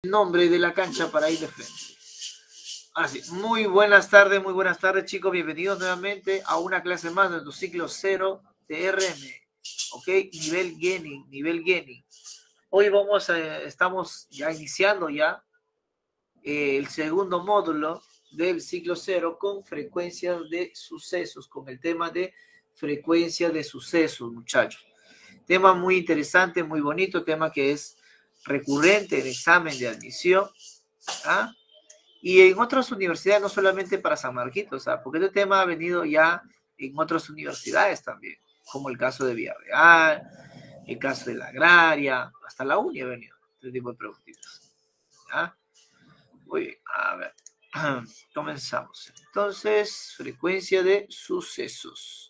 nombre de la cancha para ir de frente. Así, muy buenas tardes chicos, bienvenidos nuevamente a una clase más de nuestro ciclo 0 de RM, ok, nivel Gaining. Hoy estamos ya iniciando el segundo módulo del ciclo 0 con frecuencias de sucesos, con el tema de frecuencia de sucesos, muchachos. Tema muy interesante, muy bonito, tema que es recurrente en examen de admisión, ¿ah? Y en otras universidades, no solamente para San Marquitos, porque este tema ha venido ya en otras universidades también, como el caso de Villarreal, el caso de la Agraria, hasta la Uni ha venido este tipo de preguntitas. ¿Ya? Muy bien, a ver, comenzamos. Entonces, frecuencia de sucesos.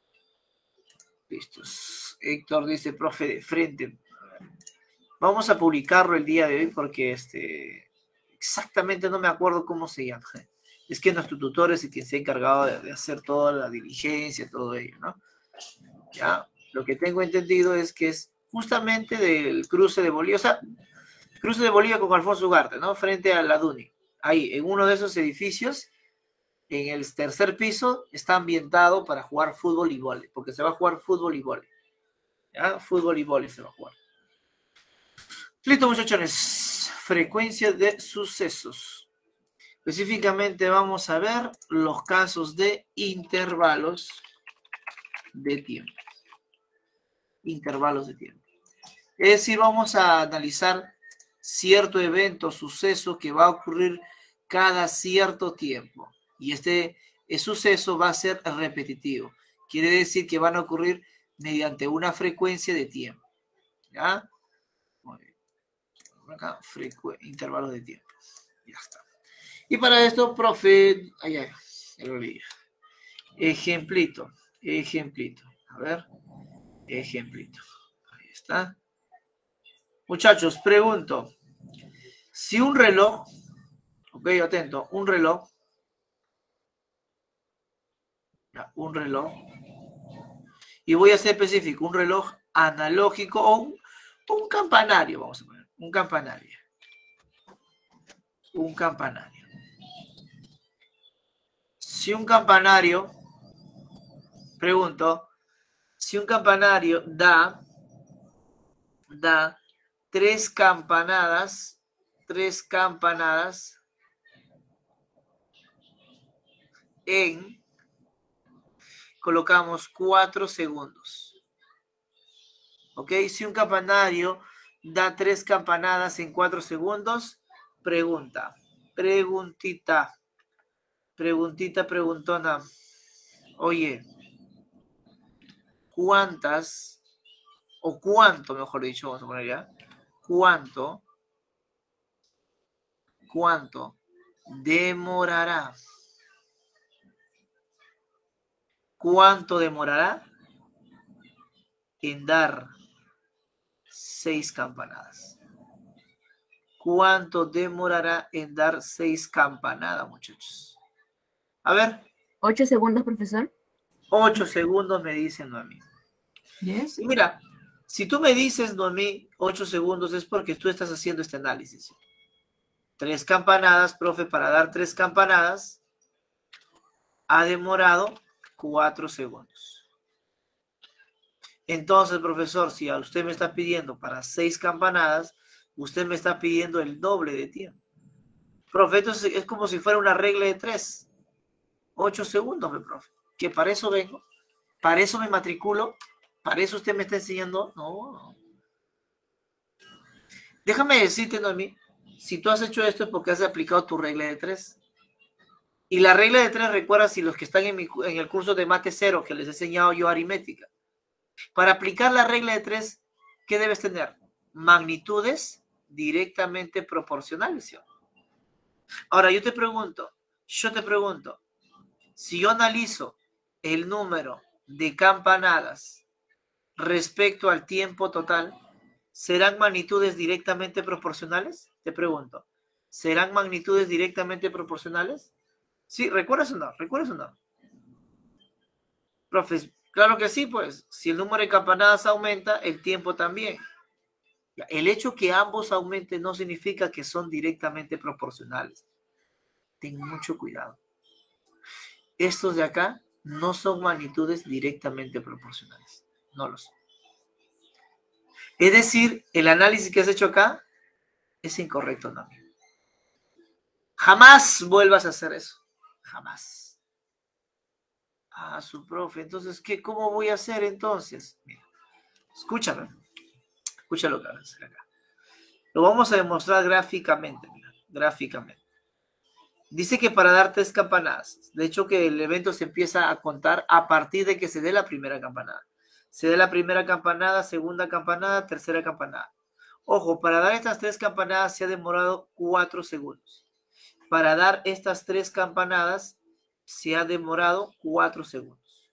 Listos. Héctor dice, profe, de frente. Vamos a publicarlo el día de hoy porque exactamente no me acuerdo cómo se llama. Es que nuestro tutor es el quien se ha encargado de hacer toda la diligencia, todo ello, ¿no? Ya, lo que tengo entendido es que es justamente del cruce de Bolivia, o sea, cruce de Bolivia con Alfonso Ugarte, ¿no? Frente a la Duni. Ahí, en uno de esos edificios, en el tercer piso, está ambientado para jugar fútbol y vóley, porque se va a jugar fútbol y vóley. ¿Ya? Fútbol y vóley se va a jugar. Listo, muchachones. Frecuencia de sucesos. Específicamente vamos a ver los casos de intervalos de tiempo. Intervalos de tiempo. Es decir, vamos a analizar cierto evento, suceso que va a ocurrir cada cierto tiempo. Y este suceso va a ser repetitivo. Quiere decir que van a ocurrir mediante una frecuencia de tiempo. ¿Ya? Muy bien. Acá, intervalos de tiempo. Ya está. Y para esto, profe, ejemplito. A ver, ejemplito. Ahí está. Muchachos, pregunto. Si un reloj, ok, atento, un reloj, y voy a ser específico, un reloj analógico o un campanario, vamos a poner, un campanario. Si un campanario, pregunto, si un campanario da 3 campanadas en, colocamos 4 segundos. ¿Ok? Si un campanario da 3 campanadas en 4 segundos, preguntona. Oye, ¿cuántas, o cuánto, mejor dicho, vamos a poner ya, cuánto demorará? ¿Cuánto demorará en dar 6 campanadas? ¿Cuánto demorará en dar 6 campanadas, muchachos? A ver. 8 segundos, profesor. 8 segundos me dicen Noemí. Yes. Y mira, si tú me dices, Noemí, 8 segundos es porque tú estás haciendo este análisis. 3 campanadas, profe, para dar 3 campanadas ha demorado 4 segundos. Entonces, profesor, si a usted me está pidiendo para 6 campanadas, usted me está pidiendo el doble de tiempo. Profe, entonces es como si fuera una regla de 3. 8 segundos, mi profe. Que para eso vengo, para eso me matriculo, para eso usted me está enseñando. No. Déjame decirte, Noemí, si tú has hecho esto es porque has aplicado tu regla de 3. Y la regla de 3, recuerda, si los que están en el curso de Mate 0, que les he enseñado yo aritmética, para aplicar la regla de 3, ¿qué debes tener? Magnitudes directamente proporcionales, ¿sí? Ahora, yo te pregunto, si yo analizo el número de campanadas respecto al tiempo total, ¿serán magnitudes directamente proporcionales? Te pregunto, ¿serán magnitudes directamente proporcionales? Sí, ¿recuerdas o no? Profes, claro que sí, pues. Si el número de campanadas aumenta, el tiempo también. El hecho que ambos aumenten no significa que son directamente proporcionales. Ten mucho cuidado. Estos de acá no son magnitudes directamente proporcionales. No lo son. Es decir, el análisis que has hecho acá es incorrecto también. Jamás vuelvas a hacer eso. Jamás. Ah, su profe. Entonces, ¿cómo voy a hacer entonces? Mira, escúchame. Escucha lo que vas a hacer acá. Lo vamos a demostrar gráficamente. Mira, gráficamente. Dice que para dar 3 campanadas. De hecho, que el evento se empieza a contar a partir de que se dé la primera campanada. Se dé la primera campanada, segunda campanada, tercera campanada. Ojo, para dar estas 3 campanadas se ha demorado 4 segundos. Para dar estas 3 campanadas se ha demorado 4 segundos.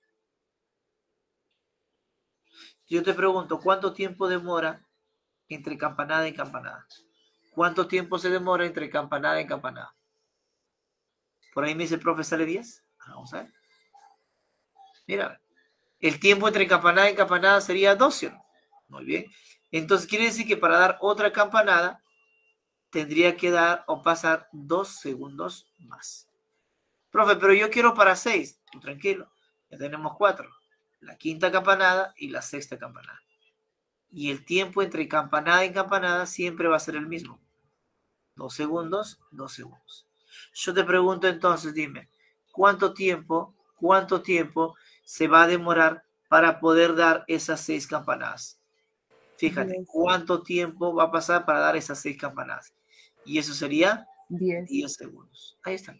Yo te pregunto, ¿cuánto tiempo demora entre campanada y campanada? ¿Cuánto tiempo se demora entre campanada y campanada? Por ahí me dice el profe, ¿sale 10? Vamos a ver. Mira, el tiempo entre campanada y campanada sería 12. Muy bien. Entonces quiere decir que para dar otra campanada tendría que dar o pasar 2 segundos más. Profe, pero yo quiero para 6. Tranquilo, ya tenemos 4. La quinta campanada y la sexta campanada. Y el tiempo entre campanada y campanada siempre va a ser el mismo. 2 segundos, 2 segundos. Yo te pregunto entonces, dime, ¿cuánto tiempo se va a demorar para poder dar esas 6 campanadas? Fíjate, 10. ¿cuánto tiempo va a pasar para dar esas 6 campanadas? Y eso sería 10 segundos. Ahí está.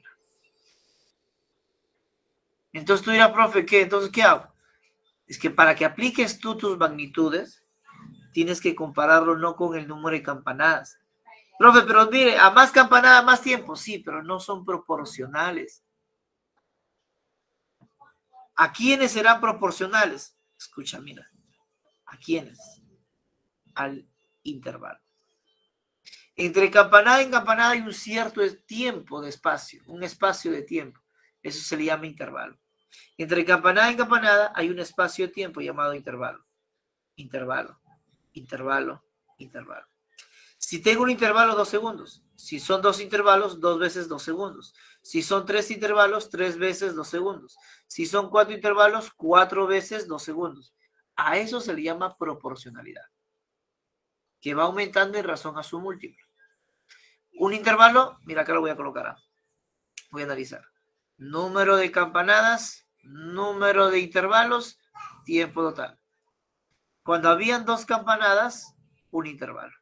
Entonces tú dirás, profe, ¿qué? Entonces, ¿qué hago? Es que para que apliques tú tus magnitudes, tienes que compararlo no con el número de campanadas. Profe, pero mire, a más campanada, más tiempo. Sí, pero no son proporcionales. ¿A quiénes serán proporcionales? Escucha, mira. ¿A quiénes? Al intervalo. Entre campanada y campanada hay un cierto tiempo de espacio, un espacio de tiempo. Eso se le llama intervalo. Entre campanada y campanada hay un espacio de tiempo llamado intervalo. Intervalo, intervalo, intervalo. Si tengo un intervalo, 2 segundos. Si son 2 intervalos, 2 veces 2 segundos. Si son 3 intervalos, 3 veces 2 segundos. Si son 4 intervalos, 4 veces 2 segundos. A eso se le llama proporcionalidad, que va aumentando en razón a su múltiplo. Un intervalo, mira, acá lo voy a colocar. Voy a analizar. Número de campanadas, número de intervalos, tiempo total. Cuando habían 2 campanadas, un intervalo.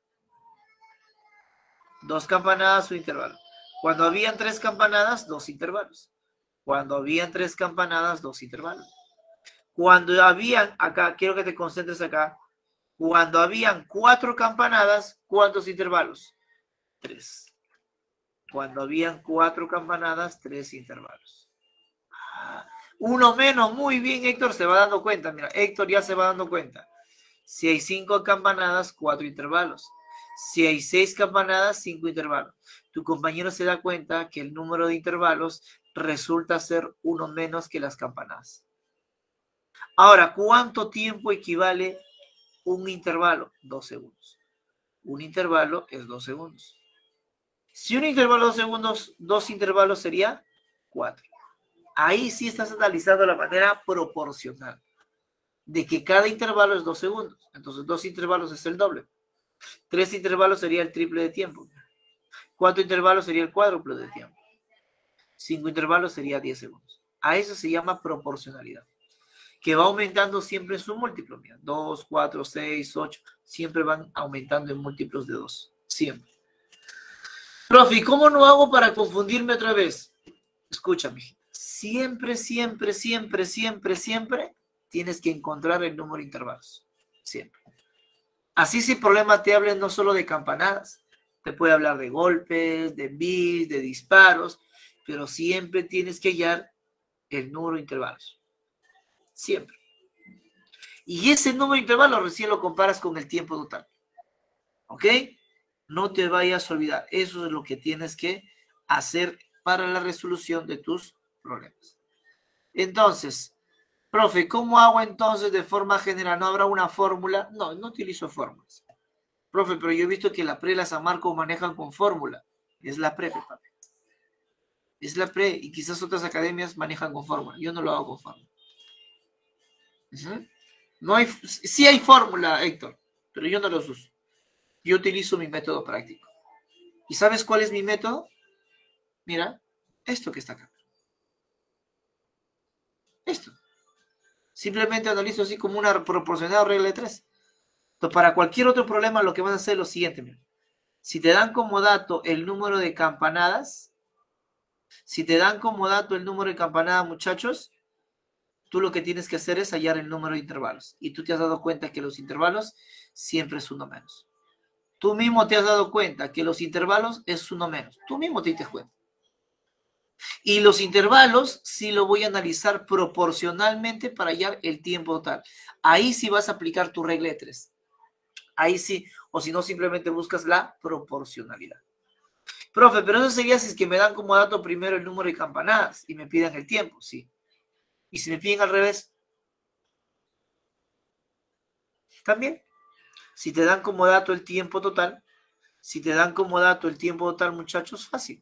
2 campanadas, un intervalo. Cuando habían 3 campanadas, 2 intervalos. Cuando habían 3 campanadas, 2 intervalos. Cuando habían, acá, quiero que te concentres acá. Cuando habían 4 campanadas, ¿cuántos intervalos? 3. Cuando habían 4 campanadas, 3 intervalos. Uno menos, muy bien, Héctor se va dando cuenta. Mira, Héctor ya se va dando cuenta. Si hay 5 campanadas, 4 intervalos. Si hay 6 campanadas, 5 intervalos. Tu compañero se da cuenta que el número de intervalos resulta ser uno menos que las campanadas. Ahora, ¿cuánto tiempo equivale un intervalo? 2 segundos. Un intervalo es 2 segundos. Si un intervalo 2 segundos, 2 intervalos sería 4. Ahí sí estás analizando la manera proporcional de que cada intervalo es 2 segundos. Entonces, 2 intervalos es el doble. 3 intervalos sería el triple de tiempo. 4 intervalos sería el cuádruple de tiempo. 5 intervalos sería 10 segundos. A eso se llama proporcionalidad, que va aumentando siempre en su múltiplo. Mira, 2, 4, 6, 8, siempre van aumentando en múltiplos de 2. Siempre. Profe, ¿cómo no hago para confundirme otra vez? Escúchame. Siempre, siempre, siempre, siempre, siempre tienes que encontrar el número de intervalos. Siempre. Así si el problema te habla no solo de campanadas, te puede hablar de golpes, de bits, de disparos, pero siempre tienes que hallar el número de intervalos. Siempre. Y ese número de intervalos recién lo comparas con el tiempo total. ¿Ok? No te vayas a olvidar. Eso es lo que tienes que hacer para la resolución de tus problemas. Entonces, profe, ¿cómo hago entonces de forma general? ¿No habrá una fórmula? No, no utilizo fórmulas. Profe, pero yo he visto que la pre y la San Marcos manejan con fórmula. Es la pre, papi. Es la pre, y quizás otras academias manejan con fórmula. Yo no lo hago con fórmula. No hay, sí hay fórmula, Héctor, pero yo no los uso. Yo utilizo mi método práctico. ¿Y sabes cuál es mi método? Mira, esto que está acá. Esto. Simplemente analizo así como una proporcional regla de 3. Entonces, para cualquier otro problema, lo que vas a hacer es lo siguiente. Mira. Si te dan como dato el número de campanadas, muchachos, tú lo que tienes que hacer es hallar el número de intervalos. Y tú te has dado cuenta que los intervalos siempre es uno menos. Tú mismo te has dado cuenta que los intervalos es uno menos. Tú mismo te das cuenta. Y los intervalos sí lo voy a analizar proporcionalmente para hallar el tiempo total. Ahí sí vas a aplicar tu regla de 3. Ahí sí, o si no, simplemente buscas la proporcionalidad. Profe, pero eso sería si es que me dan como dato primero el número de campanadas y me piden el tiempo, sí. Y si me piden al revés, también. Si te dan como dato el tiempo total, muchachos, fácil.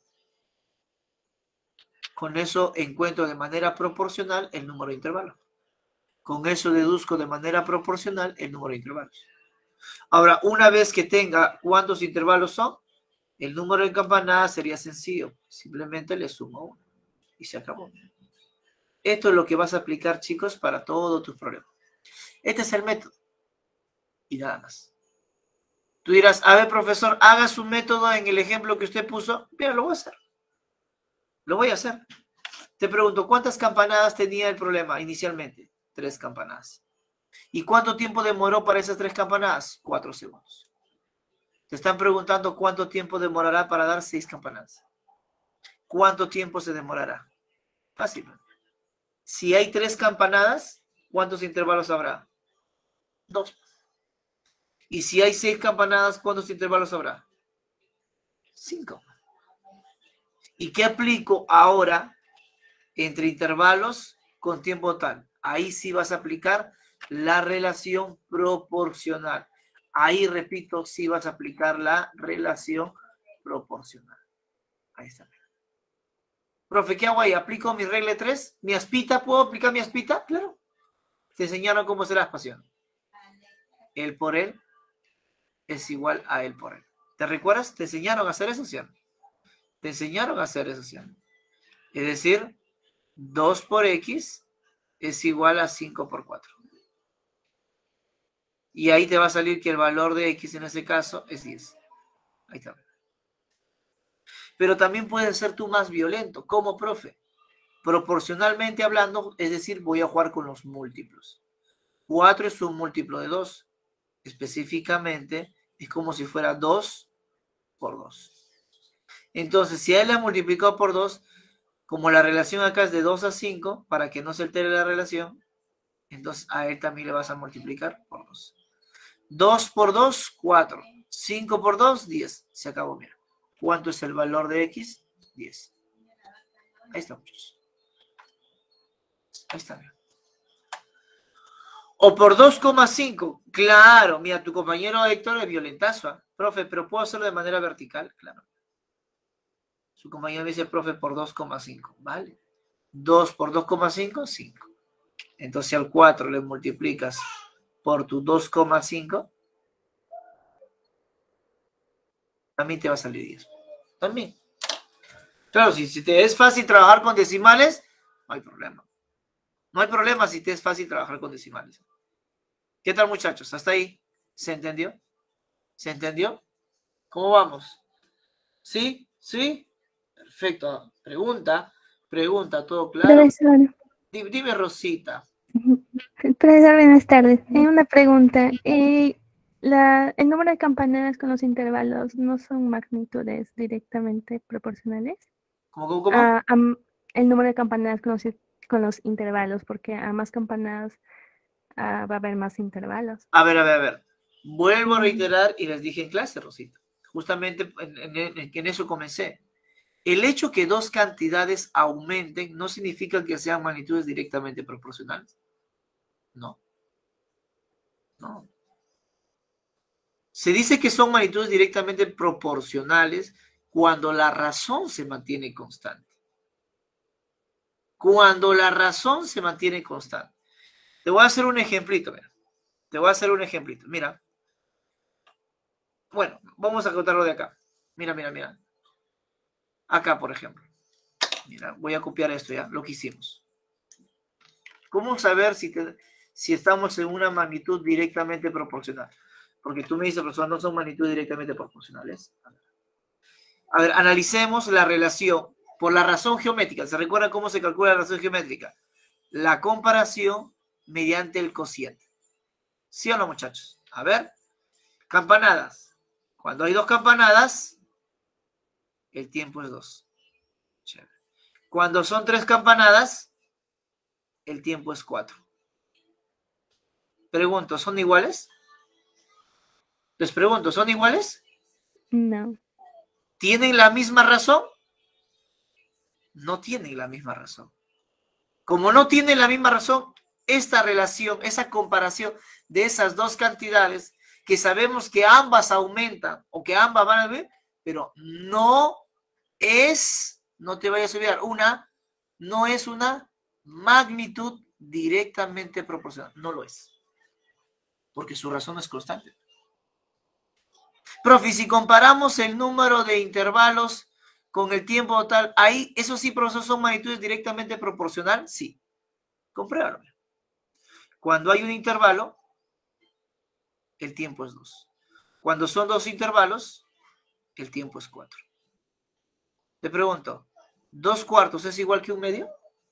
Con eso encuentro de manera proporcional el número de intervalos. Con eso deduzco de manera proporcional el número de intervalos. Ahora, una vez que tenga cuántos intervalos son, el número de campanadas sería sencillo. Simplemente le sumo 1 y se acabó. Esto es lo que vas a aplicar, chicos, para todos tus problemas. Este es el método. Y nada más. Tú dirás, a ver, profesor, haga su método en el ejemplo que usted puso. Mira, lo voy a hacer. Lo voy a hacer. Te pregunto, ¿cuántas campanadas tenía el problema inicialmente? 3 campanadas. ¿Y cuánto tiempo demoró para esas 3 campanadas? 4 segundos. Te están preguntando cuánto tiempo demorará para dar 6 campanadas. ¿Cuánto tiempo se demorará? Fácil. Si hay 3 campanadas, ¿cuántos intervalos habrá? 2. Y si hay 6 campanadas, ¿cuántos intervalos habrá? 5. ¿Y qué aplico ahora entre intervalos con tiempo total? Ahí sí vas a aplicar la relación proporcional. Ahí, repito, sí vas a aplicar la relación proporcional. Ahí está. Profe, ¿qué hago ahí? ¿Aplico mi regla de 3? ¿Mi aspita? ¿Puedo aplicar mi aspita? Claro. Te enseñaron cómo será la expansión. El por él es igual a el por él. ¿Te recuerdas? Te enseñaron a hacer eso, ¿sí? Te enseñaron a hacer eso, ¿sí? Es decir, 2 por x es igual a 5 por 4. Y ahí te va a salir que el valor de x en ese caso es 10. Ahí está. Pero también puedes ser tú más violento. ¿Cómo, profe? Proporcionalmente hablando, es decir, voy a jugar con los múltiplos. 4 es un múltiplo de 2. Específicamente, es como si fuera 2 por 2. Entonces, si a él la multiplicado por 2, como la relación acá es de 2 a 5, para que no se altere la relación, entonces a él también le vas a multiplicar por 2. 2 por 2, 4. 5 por 2, 10. Se acabó, mira. ¿Cuánto es el valor de x? 10. Ahí está, muchachos. Ahí está, mira. O por 2,5. Claro, mira, tu compañero Héctor es violentazo. ¿Eh? Profe, pero ¿puedo hacerlo de manera vertical? Claro. Su compañero me dice, profe, por 2,5. ¿Vale? 2 por 2,5, 5. Entonces al 4 le multiplicas por tu 2,5. También te va a salir 10. También. Claro, si te es fácil trabajar con decimales, no hay problema. No hay problema si te es fácil trabajar con decimales. ¿Qué tal, muchachos? ¿Hasta ahí? ¿Se entendió? ¿Se entendió? ¿Cómo vamos? ¿Sí? ¿Sí? Perfecto. Pregunta, ¿todo claro? Profesor. Dime, Rosita. Profesor, buenas tardes. Una pregunta. ¿El número de campanadas con los intervalos no son magnitudes directamente proporcionales? ¿Cómo? El número de campanadas con los intervalos, porque a más campanadas va a haber más intervalos. A ver. Vuelvo a reiterar y les dije en clase, Rosita. Justamente en eso comencé. El hecho que 2 cantidades aumenten no significa que sean magnitudes directamente proporcionales. No. Se dice que son magnitudes directamente proporcionales cuando la razón se mantiene constante. Cuando la razón se mantiene constante. Te voy a hacer un ejemplito, mira. Te voy a hacer un ejemplito, mira. Bueno, vamos a contarlo de acá. Mira, mira, mira. Acá, por ejemplo. Mira, voy a copiar esto ya, lo que hicimos. ¿Cómo saber si estamos en una magnitud directamente proporcional? Porque tú me dices, profesor, no son magnitudes directamente proporcionales. A ver, analicemos la relación por la razón geométrica. ¿Se recuerda cómo se calcula la razón geométrica? La comparación mediante el cociente. ¿Sí o no, muchachos? A ver, campanadas. Cuando hay dos campanadas, el tiempo es 2. Cuando son 3 campanadas, el tiempo es 4. Pregunto, ¿son iguales? Les pregunto, ¿son iguales? No. ¿Tienen la misma razón? No tienen la misma razón. Como no tienen la misma razón, esta relación, esa comparación de esas dos cantidades, que sabemos que ambas aumentan o que ambas van a ver, pero no es, no te vayas a olvidar, no es una magnitud directamente proporcional. No lo es. Porque su razón es constante. Profe, si comparamos el número de intervalos con el tiempo total, ahí, eso sí, profesor, son magnitudes directamente proporcional, sí. Compruébalo. Cuando hay un intervalo, el tiempo es 2. Cuando son 2 intervalos, el tiempo es 4. Te pregunto, ¿2 cuartos es igual que un medio?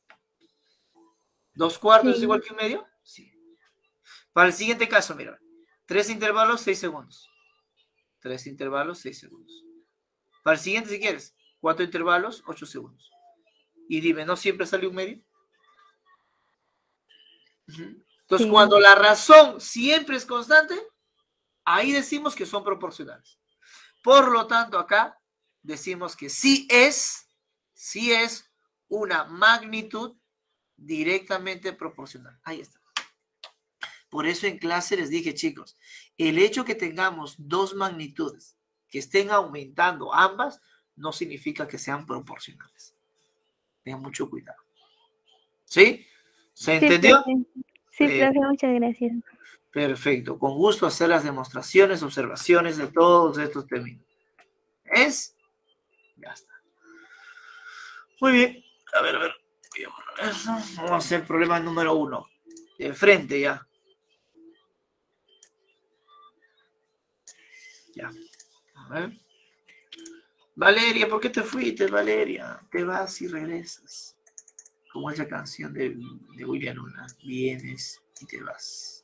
¿2 cuartos Sí. es igual que un medio? Sí. Para el siguiente caso, mira, 3 intervalos, 6 segundos. 3 intervalos, 6 segundos. Para el siguiente, si quieres, 4 intervalos, 8 segundos. Y dime, ¿no siempre sale un medio? Entonces, Sí. cuando la razón siempre es constante, ahí decimos que son proporcionales. Por lo tanto, acá decimos que sí es una magnitud directamente proporcional. Ahí está. Por eso en clase les dije, chicos, el hecho que tengamos dos magnitudes que estén aumentando ambas no significa que sean proporcionales. Tengan mucho cuidado. ¿Sí? ¿Se entendió? Sí, profe, muchas gracias. Perfecto. Con gusto hacer las demostraciones, observaciones de todos estos términos. ¿Es? Ya está. Muy bien. A ver. Voy a borrar eso. Vamos a hacer el problema número 1. De frente ya. Ya. A ver. Valeria, ¿por qué te fuiste, Valeria? Te vas y regresas. Como esa canción de William Luna. Vienes y te vas.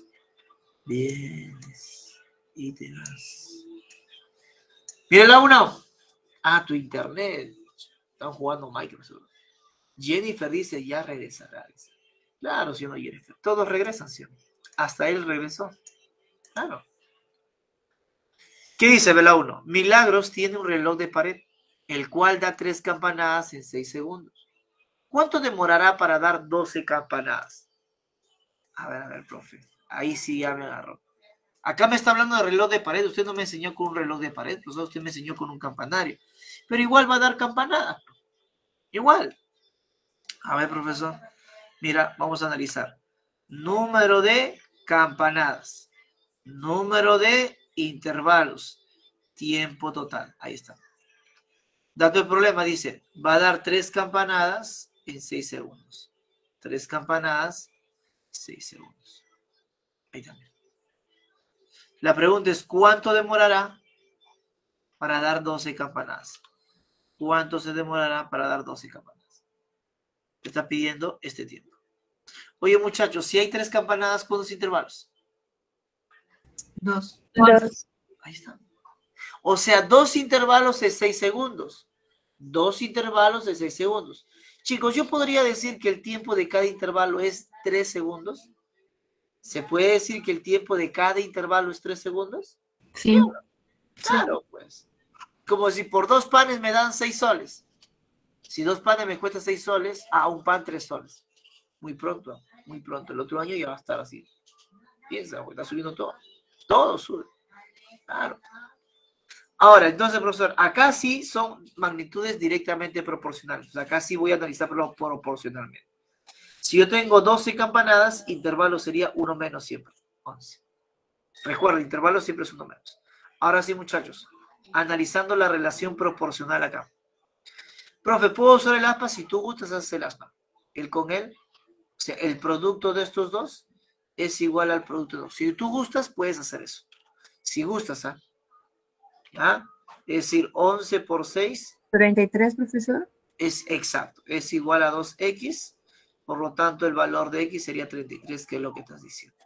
Vienes y te vas. Mira la 1. Ah, tu internet. Están jugando Microsoft. Jennifer dice, ya regresará. Claro, si no, Jennifer. Todos regresan, ¿sí? Hasta él regresó. Claro. ¿Qué dice Vela 1? Milagros tiene un reloj de pared, el cual da 3 campanadas en 6 segundos. ¿Cuánto demorará para dar 12 campanadas? A ver, profe. Ahí sí ya me agarró. Acá me está hablando de reloj de pared. Usted no me enseñó con un reloj de pared, pues usted me enseñó con un campanario. Pero igual va a dar campanadas. Igual. A ver, profesor. Mira, vamos a analizar. Número de campanadas. Número de intervalos. Tiempo total. Ahí está. Dato del problema dice, va a dar 3 campanadas en 6 segundos. 3 campanadas, 6 segundos. Ahí también. La pregunta es, ¿cuánto demorará para dar 12 campanadas? ¿Cuánto se demorará para dar 12 campanadas? Te está pidiendo este tiempo. Oye, muchachos, si hay 3 campanadas, ¿cuántos intervalos? 2. Ahí está. O sea, 2 intervalos de 6 segundos. 2 intervalos de 6 segundos. Chicos, yo podría decir que el tiempo de cada intervalo es 3 segundos. ¿Se puede decir que el tiempo de cada intervalo es 3 segundos? Sí. Claro, pues. Como si por 2 panes me dan 6 soles. Si 2 panes me cuesta 6 soles, un pan 3 soles. Muy pronto, muy pronto. El otro año ya va a estar así. Piensa, está subiendo todo. Todo sube. Claro. Ahora, entonces, profesor, acá sí son magnitudes directamente proporcionales. O sea, acá sí voy a analizarlo proporcionalmente. Si yo tengo 12 campanadas, intervalo sería 1 menos siempre, 11. Recuerda, el intervalo siempre es 1 menos. Ahora sí, muchachos, analizando la relación proporcional acá. Profe, ¿puedo usar el aspa? Si tú gustas, haces el aspa. El con él, o sea, el producto de estos dos es igual al producto de 2. Si tú gustas, puedes hacer eso. Si gustas, ¿ah? ¿Ah? Es decir, 11 por 6 33, profesor. es exacto, es igual a 2x, por lo tanto el valor de x sería 33, que es lo que estás diciendo.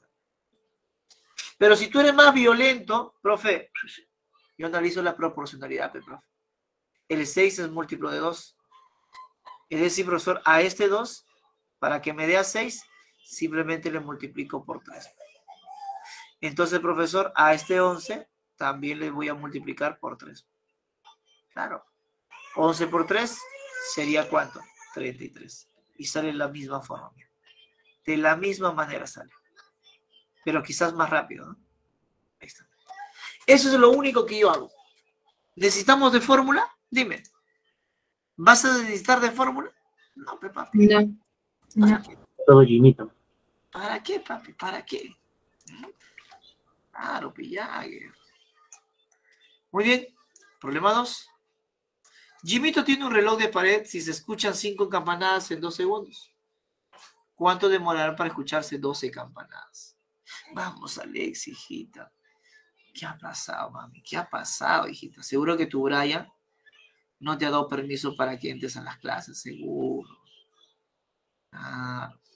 Pero si tú eres más violento, profe, yo analizo la proporcionalidad, profe. El 6 es múltiplo de 2. Es decir, profesor, a este 2, para que me dé a 6, simplemente le multiplico por 3. Entonces, profesor, a este 11 también le voy a multiplicar por 3. Claro. 11 por 3 sería ¿cuánto? 33. Y sale de la misma forma. De la misma manera sale. Pero quizás más rápido, ¿no? Ahí está. Eso es lo único que yo hago. ¿Necesitamos de fórmula? Dime. ¿Vas a necesitar de fórmula? No, papi. No. No. Todo Jimito. ¿Para qué, papi? ¿Para qué? Claro, pillague. Muy bien. Problema 2. Jimito tiene un reloj de pared si se escuchan 5 campanadas en 2 segundos. ¿Cuánto demorará para escucharse 12 campanadas? Vamos, Alex, hijita. ¿Qué ha pasado, mami? ¿Qué ha pasado, hijita? Seguro que tu Brian no te ha dado permiso para que entres a las clases, seguro. Ah.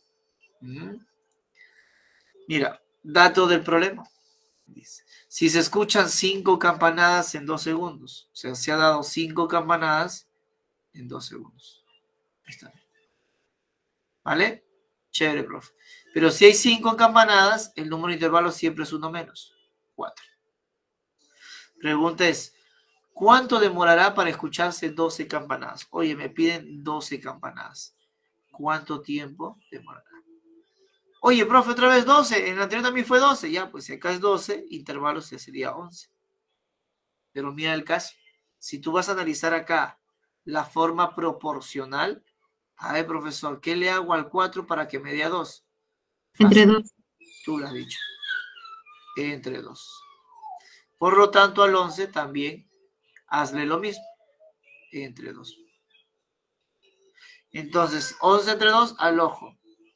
Mira, dato del problema. Dice, si se escuchan 5 campanadas en 2 segundos, o sea, se ha dado 5 campanadas en 2 segundos. Ahí está. ¿Vale? Chévere, profe. Pero si hay 5 campanadas, el número de intervalos siempre es 1 menos. 4. Pregunta es, ¿cuánto demorará para escucharse 12 campanadas? Oye, me piden 12 campanadas. ¿Cuánto tiempo demorará? Oye, profe, otra vez 12. En el anterior también fue 12. Ya, pues si acá es 12, intervalos ya sería 11. Pero mira el caso. Si tú vas a analizar acá la forma proporcional, a ver, profesor, ¿qué le hago al 4 para que me dé a 2? Entre 2. Tú lo has dicho. Entre 2. Por lo tanto, al 11 también hazle lo mismo. Entre 2. Entonces, 11 entre 2 al ojo.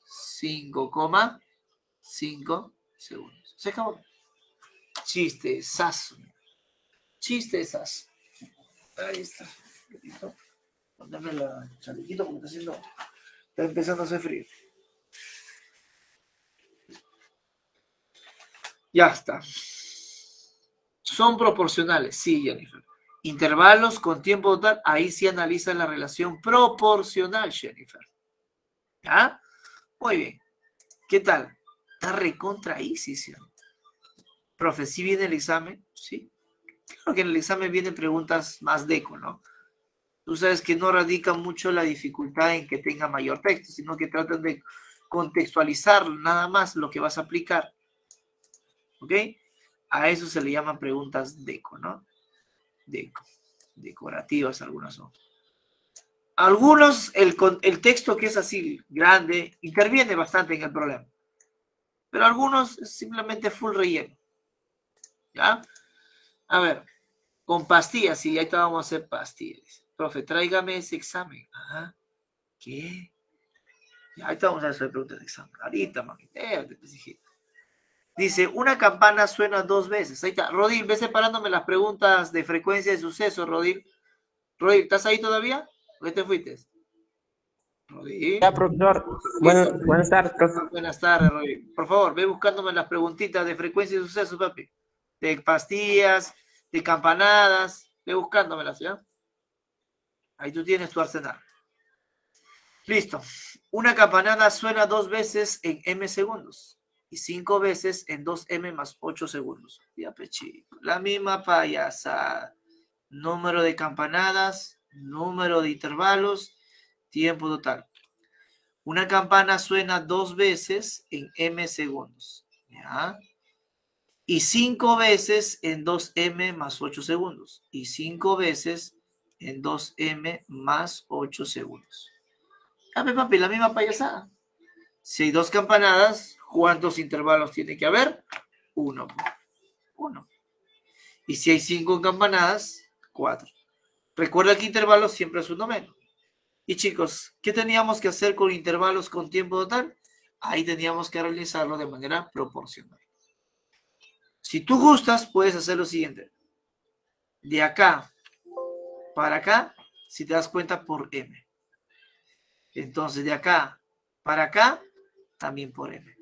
5,5 segundos. Se acabó. Chistezazo. Chistezazo. Ahí está. Póngame el chalequito porque está empezando a hacer frío. Ya está. Son proporcionales, sí, Jennifer. Intervalos con tiempo total, ahí sí analiza la relación proporcional, Jennifer. ¿Ya? Muy bien. ¿Qué tal? Está recontra easy, ¿sí? Profe, ¿sí viene el examen? Sí. Claro que en el examen vienen preguntas más deco, ¿no? Tú sabes que no radica mucho la dificultad en que tenga mayor texto, sino que tratan de contextualizar nada más lo que vas a aplicar. ¿Ok? A eso se le llaman preguntas deco, ¿no? Deco. Decorativas algunas son. Algunos, el texto que es así grande, interviene bastante en el problema. Pero algunos es simplemente full relleno. ¿Ya? A ver, con pastillas, sí, ahí vamos a hacer pastillas. Profe, tráigame ese examen. Ajá. ¿Qué? Ya, ahorita vamos a hacer preguntas de examen. Ahorita, mami. Dice, una campana suena 2 veces. Ahí está. Rodil, ve separándome las preguntas de frecuencia de suceso, Rodil. Rodil, ¿estás ahí todavía? ¿O ya te fuiste? Rodil. Ya, profesor. Buenas tardes, profesor. Buenas tardes, Rodil. Por favor, ve buscándome las preguntitas de frecuencia de suceso, papi. De pastillas, de campanadas. Ve buscándomelas, ¿ya? Ahí tú tienes tu arsenal. Listo. Una campanada suena 2 veces en m segundos y 5 veces en 2m más 8 segundos. Ya, pechico. La misma payasada. Número de campanadas, número de intervalos, tiempo total. Una campana suena 2 veces en m segundos. ¿Ya? Y 5 veces en 2m más 8 segundos. Y 5 veces en 2m más 8 segundos. Dame, papi, la misma payasada. Si hay 2 campanadas, ¿cuántos intervalos tiene que haber? 1. 1. Y si hay 5 campanadas, 4. Recuerda que intervalos siempre es uno menos. Y chicos, ¿qué teníamos que hacer con intervalos con tiempo total? Ahí teníamos que realizarlo de manera proporcional. Si tú gustas, puedes hacer lo siguiente. De acá para acá, si te das cuenta, por m. Entonces, de acá para acá, también por m.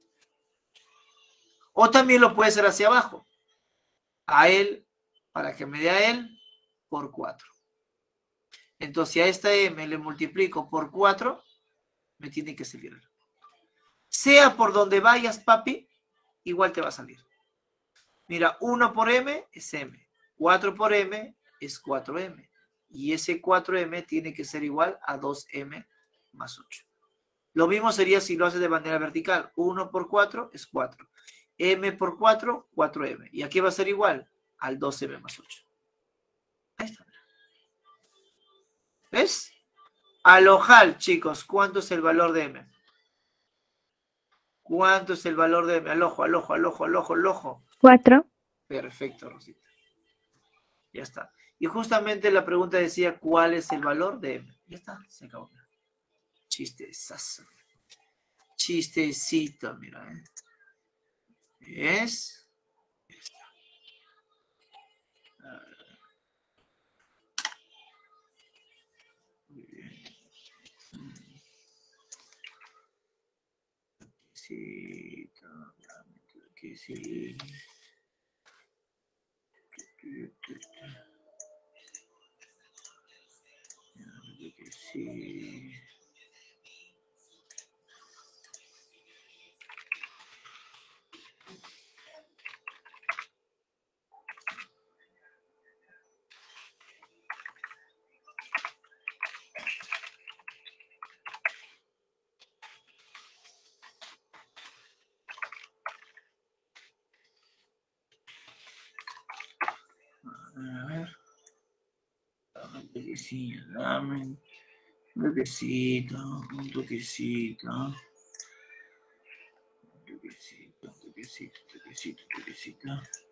O también lo puedes hacer hacia abajo. A él, para que me dé a él, por 4. Entonces, si a esta m le multiplico por 4, me tiene que salir. Sea por donde vayas, papi, igual te va a salir. Mira, 1 por m es m. 4 por m es 4m. Y ese 4m tiene que ser igual a 2m más 8. Lo mismo sería si lo haces de manera vertical. 1 por 4 es 4. M por 4, 4m. ¿Y aquí va a ser igual? Al 2m más 8. Ahí está. ¿Ves? Al ojal, chicos, ¿cuánto es el valor de m? ¿Cuánto es el valor de m? Al ojo, al ojo, al ojo, al ojo, al ojo. 4. Perfecto, Rosita. Ya está. Y justamente la pregunta decía, ¿cuál es el valor de m? Ya está, se acabó. Chistezazo. Chistecito, mira. ¿Ves? Muy bien. Toquecito, toquecito. Sí. A ver. Un toquecito, dame. Un toquecito, un toquecito. Un toquecito, un toquecito, un toquecito, un toquecito.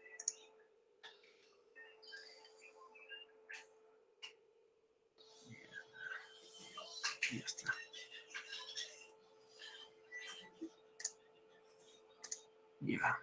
Ya está. Ya.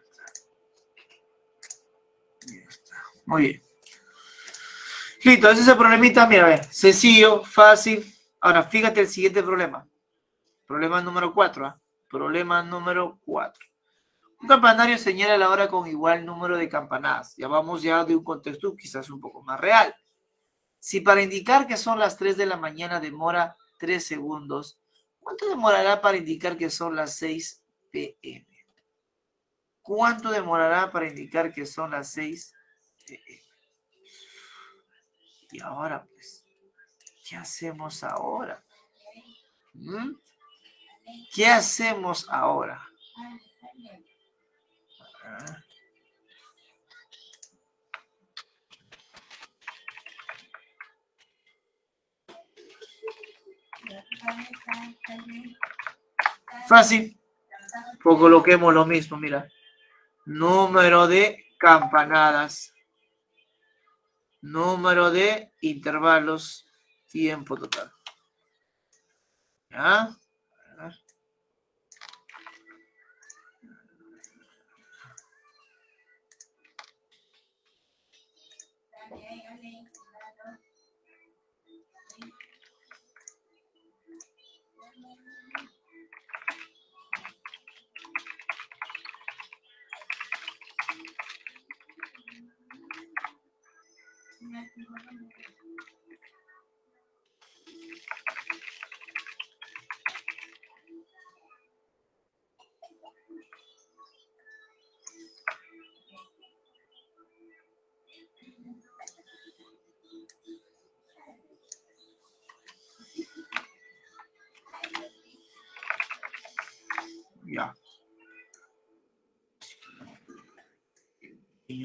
Ya está. Muy bien. Listo, ese es el problemita, mira, a ver, sencillo, fácil. Ahora, fíjate el siguiente problema. Problema número 4, ¿ah? Problema número 4. Un campanario señala la hora con igual número de campanadas. Ya vamos ya de un contexto quizás un poco más real. Si para indicar que son las 3 de la mañana demora 3 segundos, ¿cuánto demorará para indicar que son las 6 p.m.? ¿Cuánto demorará para indicar que son las 6 p.m.? Y ahora, pues, ¿qué hacemos ahora? ¿Qué hacemos ahora? Fácil. Pues coloquemos lo mismo, mira. Número de campanadas. Número de intervalos. Tiempo total. ¿Ya?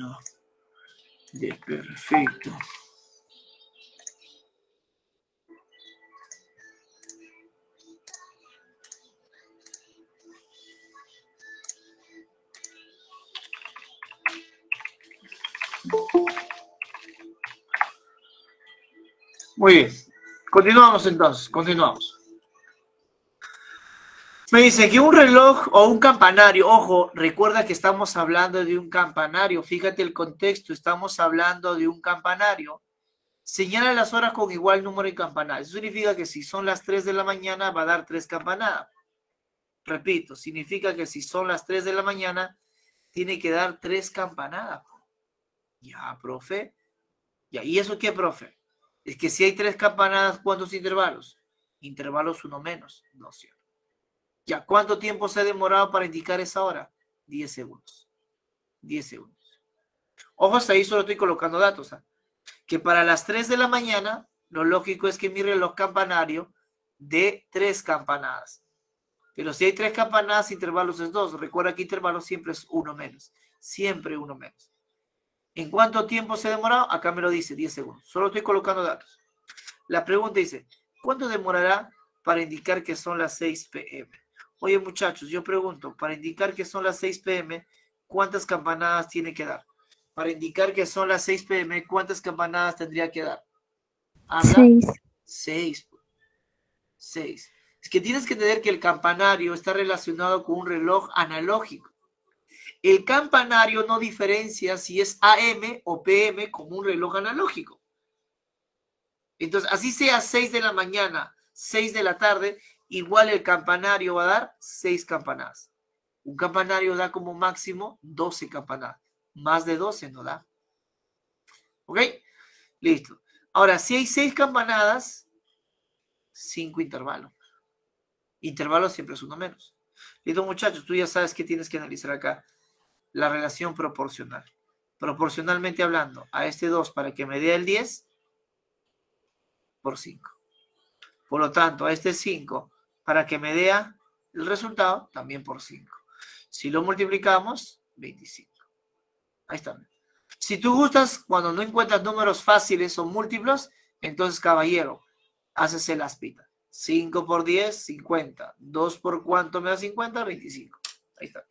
tamaño de perfecto. Muy bien. Continuamos entonces, continuamos. Me dice que un reloj o un campanario, ojo, recuerda que estamos hablando de un campanario, fíjate el contexto, estamos hablando de un campanario. Señala las horas con igual número de campanadas. Eso significa que si son las 3 de la mañana va a dar 3 campanadas. Repito, significa que si son las 3 de la mañana tiene que dar 3 campanadas. Ya, profe. Ya, ¿y eso qué, profe? Es que si hay 3 campanadas, ¿cuántos intervalos? Intervalos 1 menos, 2, ¿cierto? Ya, ¿cuánto tiempo se ha demorado para indicar esa hora? 10 segundos. 10 segundos. Ojo, hasta ahí solo estoy colocando datos. Que para las 3 de la mañana, lo lógico es que mi reloj campanario dé 3 campanadas. Pero si hay 3 campanadas, intervalos es 2. Recuerda que intervalos siempre es 1 menos. Siempre 1 menos. ¿En cuánto tiempo se ha demorado? Acá me lo dice, 10 segundos. Solo estoy colocando datos. La pregunta dice, ¿cuánto demorará para indicar que son las 6 p.m.? Oye, muchachos, yo pregunto, para indicar que son las 6 p.m., ¿cuántas campanadas tiene que dar? Para indicar que son las 6 p.m., ¿cuántas campanadas tendría que dar? ¿Habla? 6. 6. 6. Es que tienes que entender que el campanario está relacionado con un reloj analógico. El campanario no diferencia si es AM o PM como un reloj analógico. Entonces, así sea 6 de la mañana, 6 de la tarde, igual el campanario va a dar 6 campanadas. Un campanario da como máximo 12 campanadas. Más de 12 no da. ¿Ok? Listo. Ahora, si hay 6 campanadas, 5 intervalos. Intervalos siempre es 1 menos. Listo, muchachos, tú ya sabes que tienes que analizar acá. La relación proporcional. Proporcionalmente hablando, a este 2 para que me dé el 10 por 5. Por lo tanto, a este 5 para que me dé el resultado también por 5. Si lo multiplicamos, 25. Ahí está. Si tú gustas, cuando no encuentras números fáciles o múltiplos, entonces, caballero, haces el aspita. 5 por 10, 50. 2 por cuánto me da 50, 25. Ahí está.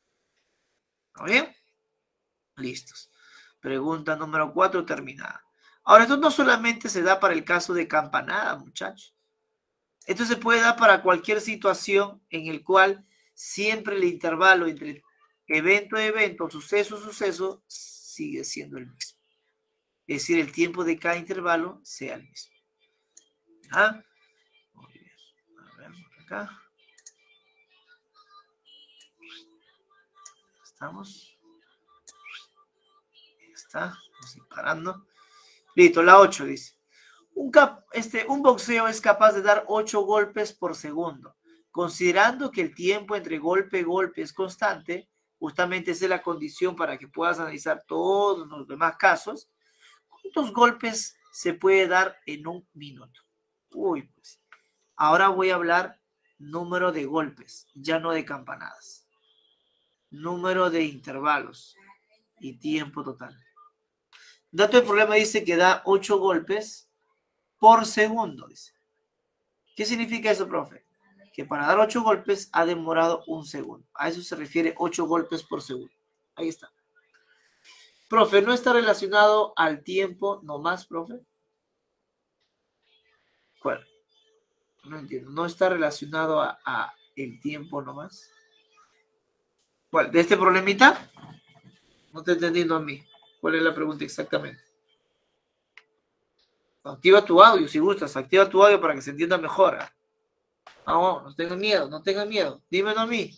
¿Está bien? Listos. Pregunta número 4 terminada. Ahora, esto no solamente se da para el caso de campanada, muchachos. Esto se puede dar para cualquier situación en el cual siempre el intervalo entre evento a evento, suceso a suceso, sigue siendo el mismo. Es decir, el tiempo de cada intervalo sea el mismo. ¿Ah? Muy bien. A ver, por acá. Estamos. Ahí está. Vamos separando. Listo, la 8 dice. Un boxeo es capaz de dar 8 golpes por segundo. Considerando que el tiempo entre golpe y golpe es constante, justamente esa es la condición para que puedas analizar todos los demás casos. ¿Cuántos golpes se puede dar en un minuto? Uy, pues. Ahora voy a hablar número de golpes, ya no de campanadas. Número de intervalos y tiempo total. Dato del problema dice que da 8 golpes por segundo. Dice. ¿Qué significa eso, profe? Que para dar 8 golpes ha demorado 1 segundo. A eso se refiere 8 golpes por segundo. Ahí está. Profe, ¿no está relacionado al tiempo nomás, profe? ¿Cuál? No entiendo. ¿No está relacionado a el tiempo nomás? ¿Cuál? ¿De este problemita? No te entendiendo a mí. ¿Cuál es la pregunta exactamente? Activa tu audio si gustas. Activa tu audio para que se entienda mejor. No, no tengan miedo, no tengan miedo. Dímelo a mí.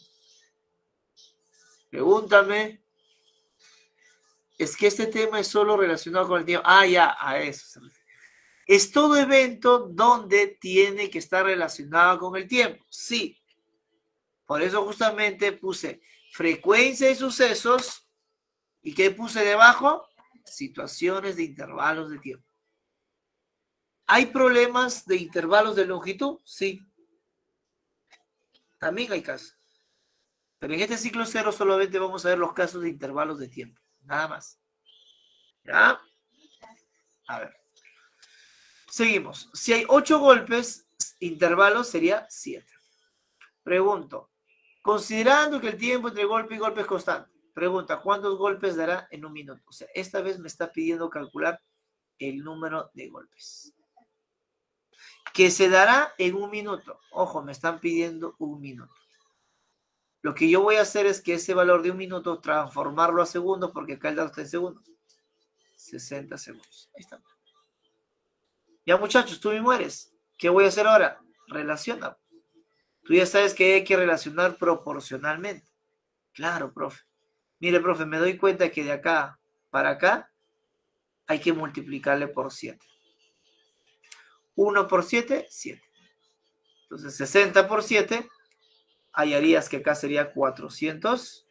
Pregúntame. Es que este tema es solo relacionado con el tiempo. Ah, ya, a eso se refiere. Es todo evento donde tiene que estar relacionado con el tiempo. Sí. Por eso justamente puse frecuencia de sucesos. ¿Y qué puse debajo? Situaciones de intervalos de tiempo. ¿Hay problemas de intervalos de longitud? Sí. También hay casos. Pero en este ciclo 0 solamente vamos a ver los casos de intervalos de tiempo. Nada más. ¿Ya? A ver. Seguimos. Si hay 8 golpes, intervalos sería 7. Pregunto, considerando que el tiempo entre golpe y golpe es constante, pregunta, ¿cuántos golpes dará en un minuto? O sea, esta vez me está pidiendo calcular el número de golpes. Que se dará en un minuto. Ojo, me están pidiendo un minuto. Lo que yo voy a hacer es que ese valor de un minuto transformarlo a segundos, porque acá el dato está en segundos. 60 segundos. Ahí está. Ya, muchachos, tú me mueres. ¿Qué voy a hacer ahora? Relaciona. Tú ya sabes que hay que relacionar proporcionalmente. Claro, profe. Mire, profe, me doy cuenta que de acá para acá hay que multiplicarle por 7. 1 por 7, 7. Entonces, 60 por 7, hallarías que acá sería 420.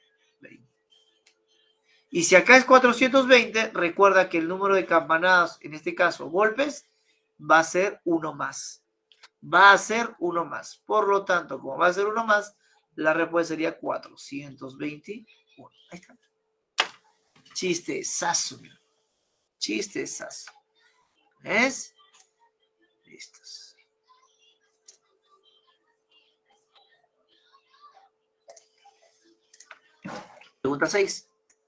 Y si acá es 420, recuerda que el número de campanadas, en este caso golpes, va a ser 1 más. Va a ser 1 más. Por lo tanto, como va a ser 1 más, la respuesta sería 421. Ahí está. Chistezazo. Chistezazo. ¿Ves? Listos. Pregunta 6.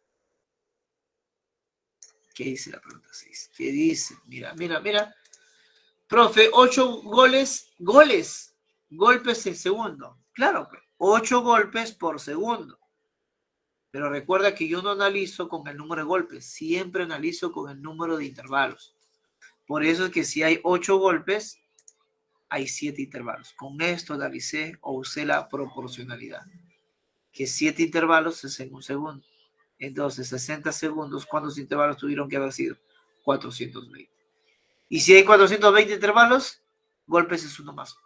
¿Qué dice la pregunta 6? ¿Qué dice? Mira, mira, mira. Profe, 8 golpes en segundo. Claro, 8 golpes por segundo. Pero recuerda que yo no analizo con el número de golpes, siempre analizo con el número de intervalos. Por eso es que si hay 8 golpes, hay 7 intervalos. Con esto analicé o usé la proporcionalidad. Que 7 intervalos es en un segundo. Entonces, 60 segundos, ¿cuántos intervalos tuvieron que haber sido? 420. Y si hay 420 intervalos, golpes es 1 más.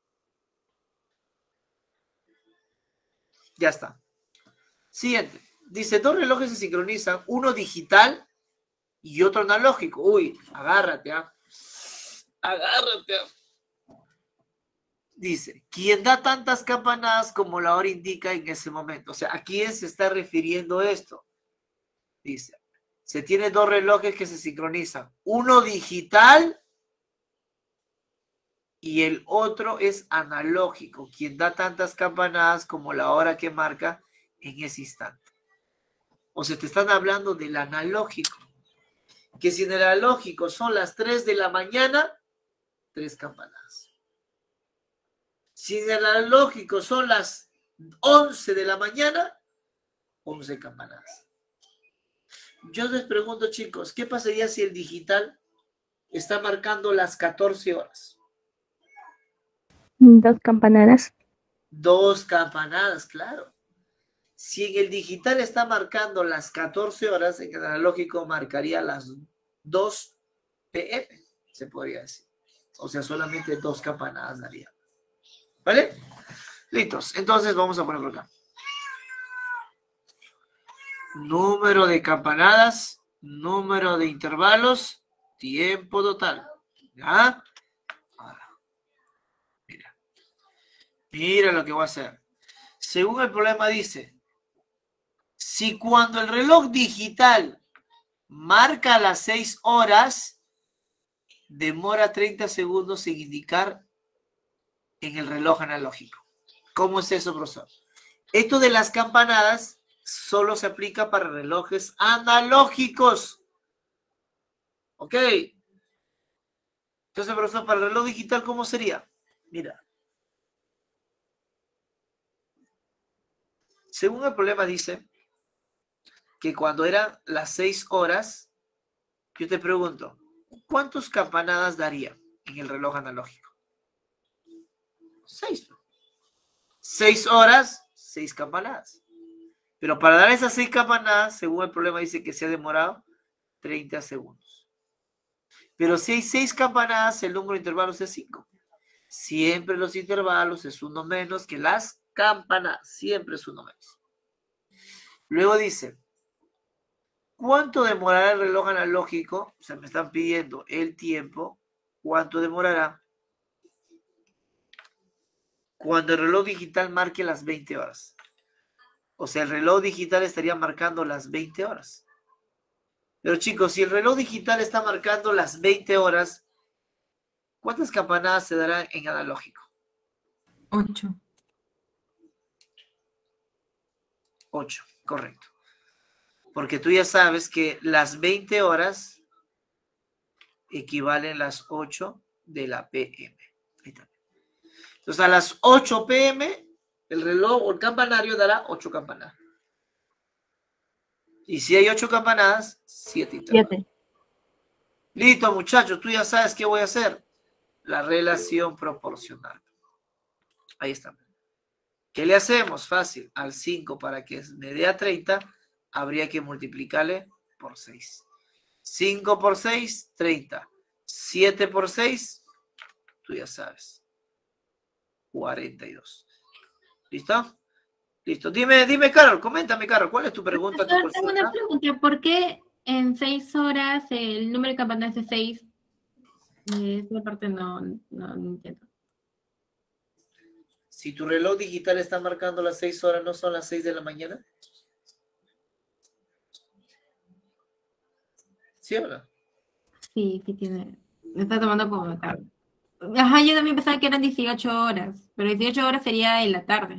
Ya está. Siguiente. Dice, 2 relojes se sincronizan, uno digital y otro analógico. Uy, agárrate, ¿ah? Agárrate, ¿ah? Dice, quien da tantas campanadas como la hora indica en ese momento. O sea, ¿a quién se está refiriendo esto? Dice, se tiene 2 relojes que se sincronizan. Uno digital y el otro es analógico. Quien da tantas campanadas como la hora que marca en ese instante. O sea, te están hablando del analógico. Que si en el analógico son las 3 de la mañana, 3 campanadas. Si en el analógico son las 11 de la mañana, 11 campanadas. Yo les pregunto, chicos, ¿qué pasaría si el digital está marcando las 14 horas? 2 campanadas. 2 campanadas, claro. Si en el digital está marcando las 14 horas, en el analógico marcaría las 2 p.m., se podría decir. O sea, solamente 2 campanadas daría. ¿Vale? Listos. Entonces vamos a ponerlo acá. Número de campanadas, número de intervalos, tiempo total. ¿Ya? Ahora, mira. Mira lo que voy a hacer. Según el problema dice, si cuando el reloj digital marca las 6 horas, demora 30 segundos en indicar en el reloj analógico. ¿Cómo es eso, profesor? Esto de las campanadas solo se aplica para relojes analógicos. ¿Ok? Entonces, profesor, para el reloj digital, ¿cómo sería? Mira. Según el problema dice que cuando eran las 6 horas, yo te pregunto, ¿cuántas campanadas daría en el reloj analógico? 6. 6 horas, 6 campanadas. Pero para dar esas 6 campanadas, según el problema dice que se ha demorado 30 segundos. Pero si hay 6 campanadas, el número de intervalos es 5. Siempre los intervalos es 1 menos que las campanadas. Siempre es 1 menos. Luego dice, ¿cuánto demorará el reloj analógico? O sea, me están pidiendo el tiempo. ¿Cuánto demorará cuando el reloj digital marque las 20 horas? O sea, el reloj digital estaría marcando las 20 horas. Pero chicos, si el reloj digital está marcando las 20 horas, ¿cuántas campanadas se darán en analógico? 8. 8, correcto. Porque tú ya sabes que las 20 horas equivalen a las 8 de la PM. Ahí está. Entonces, a las 8 PM, el reloj o el campanario dará 8 campanadas. Y si hay 8 campanadas, 7 intervalos. 7. Listo, muchachos, tú ya sabes qué voy a hacer. La relación proporcional. Ahí está. ¿Qué le hacemos? Fácil. Al 5 para que me dé a 30, habría que multiplicarle por 6. 5 por 6, 30. 7 por 6, tú ya sabes. 42. ¿Listo? Listo. Dime, Carol, coméntame, Carol, ¿cuál es tu pregunta? Profesor, tengo una pregunta. ¿Por qué en 6 horas el número de campanadas es 6? Esa parte no entiendo. Si tu reloj digital está marcando las 6 horas, ¿no son las 6 de la mañana? ¿Sí o no? Sí, tiene. Me está tomando como tarde. Ajá, yo también pensaba que eran 18 horas, pero 18 horas sería en la tarde.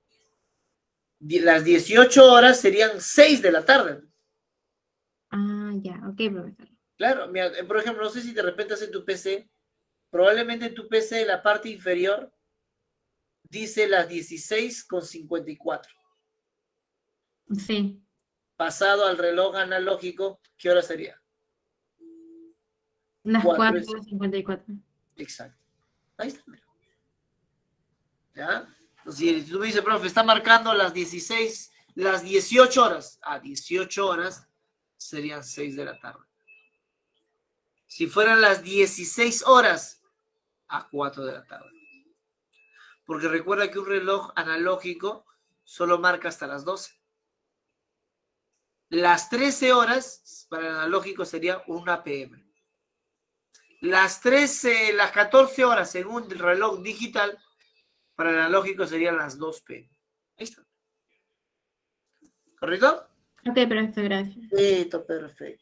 Las 18 horas serían 6 de la tarde. Ah, ya, ok, profesor. Claro, mira, por ejemplo, no sé si de repente en tu PC, probablemente en tu PC en la parte inferior dice las 16:54. Sí. Pasado al reloj analógico, ¿qué hora sería? Las 4. 4:54. Exacto. Ahí está. Mira. ¿Ya? Entonces, si tú me dices, profe, está marcando las 18 horas. 18 horas serían 6 de la tarde. Si fueran las 16 horas, a 4 de la tarde. Porque recuerda que un reloj analógico solo marca hasta las 12. Las 13 horas para el analógico sería 1 PM. Las 14 horas según el reloj digital para el analógico serían las 2 PM. Ahí está. ¿Correcto? Ok, profesor, gracias. Perfecto, perfecto.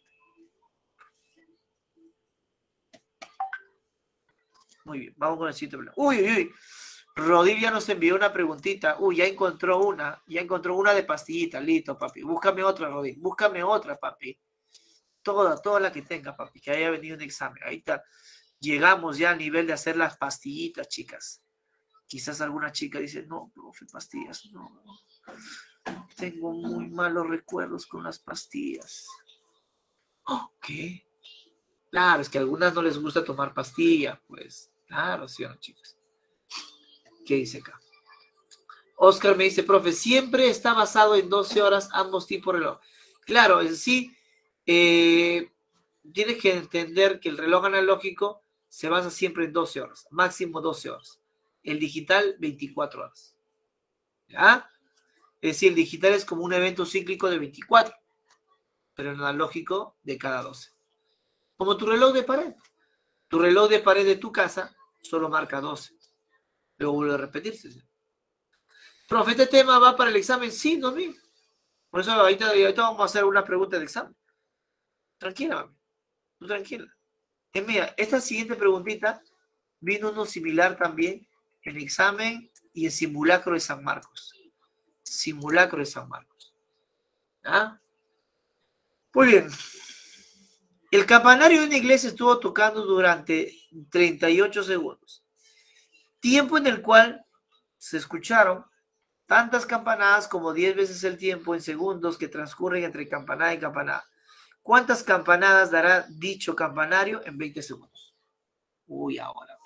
Muy bien, vamos con el siguiente problema. Uy. Rodil ya nos envió una preguntita. Uy, ya encontró una de pastillita. Listo, papi. Búscame otra, Rodil. Búscame otra, papi. Toda la que tenga, papi, que haya venido un examen. Ahí está. Llegamos ya al nivel de hacer las pastillitas, chicas. Quizás alguna chica dice, no, profe, pastillas, no. Tengo muy malos recuerdos con las pastillas. Oh, ¿qué? Claro, es que a algunas no les gusta tomar pastillas, pues. Claro, sí o no, chicas. ¿Qué dice acá? Oscar me dice, profe, siempre está basado en 12 horas ambos tipos de reloj. Claro, es decir, tienes que entender que el reloj analógico se basa siempre en 12 horas, máximo 12 horas. El digital, 24 horas. ¿Ya? Es decir, el digital es como un evento cíclico de 24, pero el analógico de cada 12. Como tu reloj de pared. Tu reloj de pared de tu casa solo marca 12. Luego vuelve a repetirse. Profe, ¿este tema va para el examen? Sí, no mismo. Por eso ahorita vamos a hacer una pregunta de examen. Tranquila, mami. Tú tranquila. Mira, esta siguiente preguntita vino uno similar también en examen y en simulacro de San Marcos. Simulacro de San Marcos. ¿Ah? Muy bien. El campanario de una iglesia estuvo tocando durante 38 segundos. Tiempo en el cual se escucharon tantas campanadas como 10 veces el tiempo en segundos que transcurren entre campanada y campanada. ¿Cuántas campanadas dará dicho campanario en 20 segundos? Uy,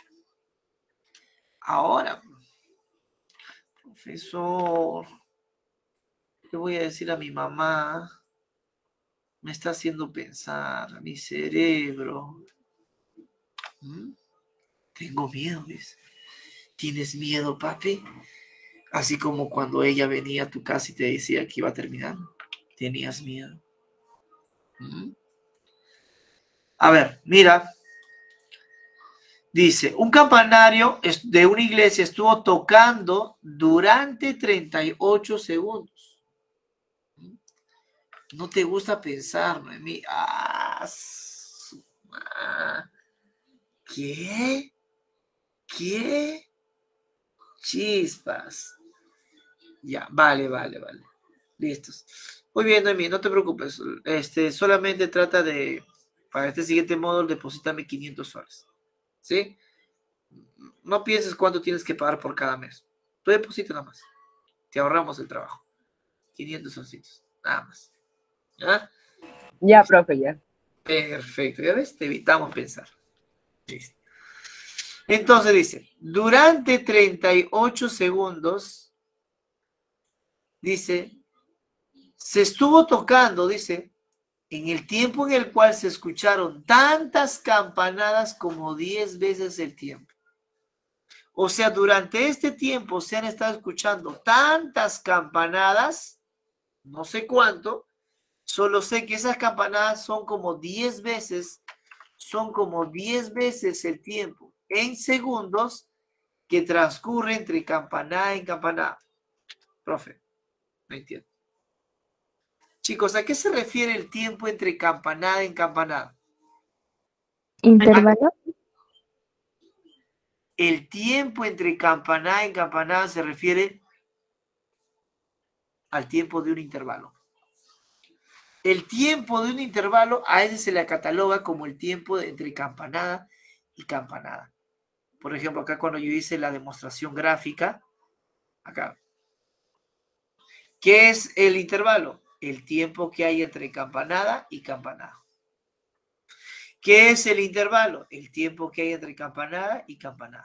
ahora. Profesor, ¿qué voy a decir a mi mamá? Me está haciendo pensar, mi cerebro. Tengo miedo, ¿ves? ¿Tienes miedo, papi? Así como cuando ella venía a tu casa y te decía que iba a terminar. ¿Tenías miedo? A ver, mira. Dice, un campanario de una iglesia estuvo tocando durante 38 segundos. No te gusta pensar, Noemí. ¿Qué? ¿Qué? Chispas. Ya, vale. Listos. Muy bien, Noemí, no te preocupes. Solamente trata de, para este siguiente módulo, deposítame 500 soles. ¿Sí? No pienses cuánto tienes que pagar por cada mes. Tú deposita nada más. Te ahorramos el trabajo. 500 solcitos. Nada más. ¿Ya? Ya, profe, ya. Perfecto. ¿Ya ves? Te evitamos pensar. Listo. Entonces dice, durante 38 segundos, dice, se estuvo tocando, dice, en el tiempo en el cual se escucharon tantas campanadas como 10 veces el tiempo. O sea, durante este tiempo se han estado escuchando tantas campanadas, no sé cuánto, solo sé que esas campanadas son como 10 veces el tiempo en segundos que transcurre entre campanada y campanada. Profe, no entiendo. Chicos, ¿a qué se refiere el tiempo entre campanada y campanada? ¿Intervalo? El tiempo entre campanada y campanada se refiere al tiempo de un intervalo. El tiempo de un intervalo a ese se le cataloga como el tiempo entre campanada y campanada. Por ejemplo, acá cuando yo hice la demostración gráfica, acá. ¿Qué es el intervalo? El tiempo que hay entre campanada y campanada. ¿Qué es el intervalo? El tiempo que hay entre campanada y campanada.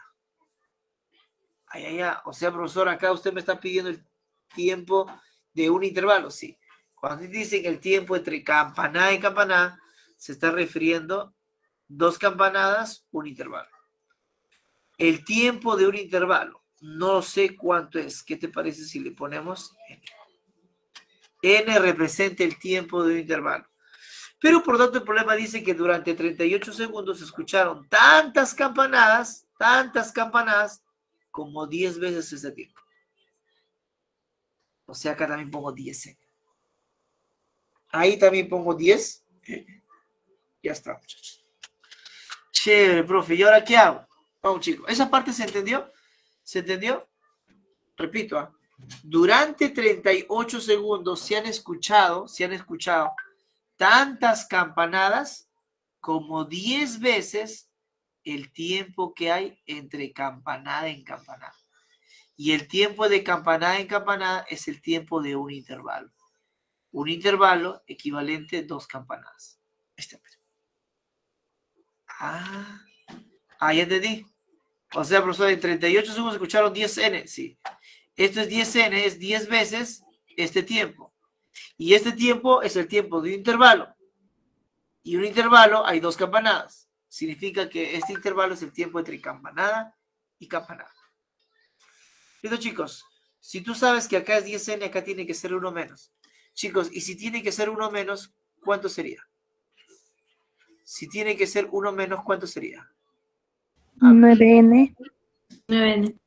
O sea, profesor, acá usted me está pidiendo el tiempo de un intervalo. Sí. Cuando dicen el tiempo entre campanada y campanada, se está refiriendo 2 campanadas, un intervalo. El tiempo de un intervalo, no sé cuánto es. ¿Qué te parece si le ponemos N? N representa el tiempo de un intervalo. Pero por tanto el problema dice que durante 38 segundos se escucharon tantas campanadas, como 10 veces ese tiempo. O sea, acá también pongo 10. Ahí también pongo 10. Ya está, muchachos. Chévere, profe. ¿Y ahora qué hago? Vamos, chicos. ¿Esa parte se entendió? ¿Se entendió? Repito, durante 38 segundos se han escuchado tantas campanadas como 10 veces el tiempo que hay entre campanada en campanada. Y el tiempo de campanada en campanada es el tiempo de un intervalo. Un intervalo equivalente a 2 campanadas. Ya entendí. O sea, profesor, en 38 segundos escucharon 10N. Sí. Esto es 10N, es 10 veces este tiempo. Y este tiempo es el tiempo de un intervalo. Y un intervalo hay 2 campanadas. Significa que este intervalo es el tiempo entre campanada y campanada. Listo, chicos. Si tú sabes que acá es 10N, acá tiene que ser 1 menos. Chicos, y si tiene que ser 1 menos, ¿cuánto sería? Si tiene que ser 1 menos, ¿cuánto sería? 9N. 9N.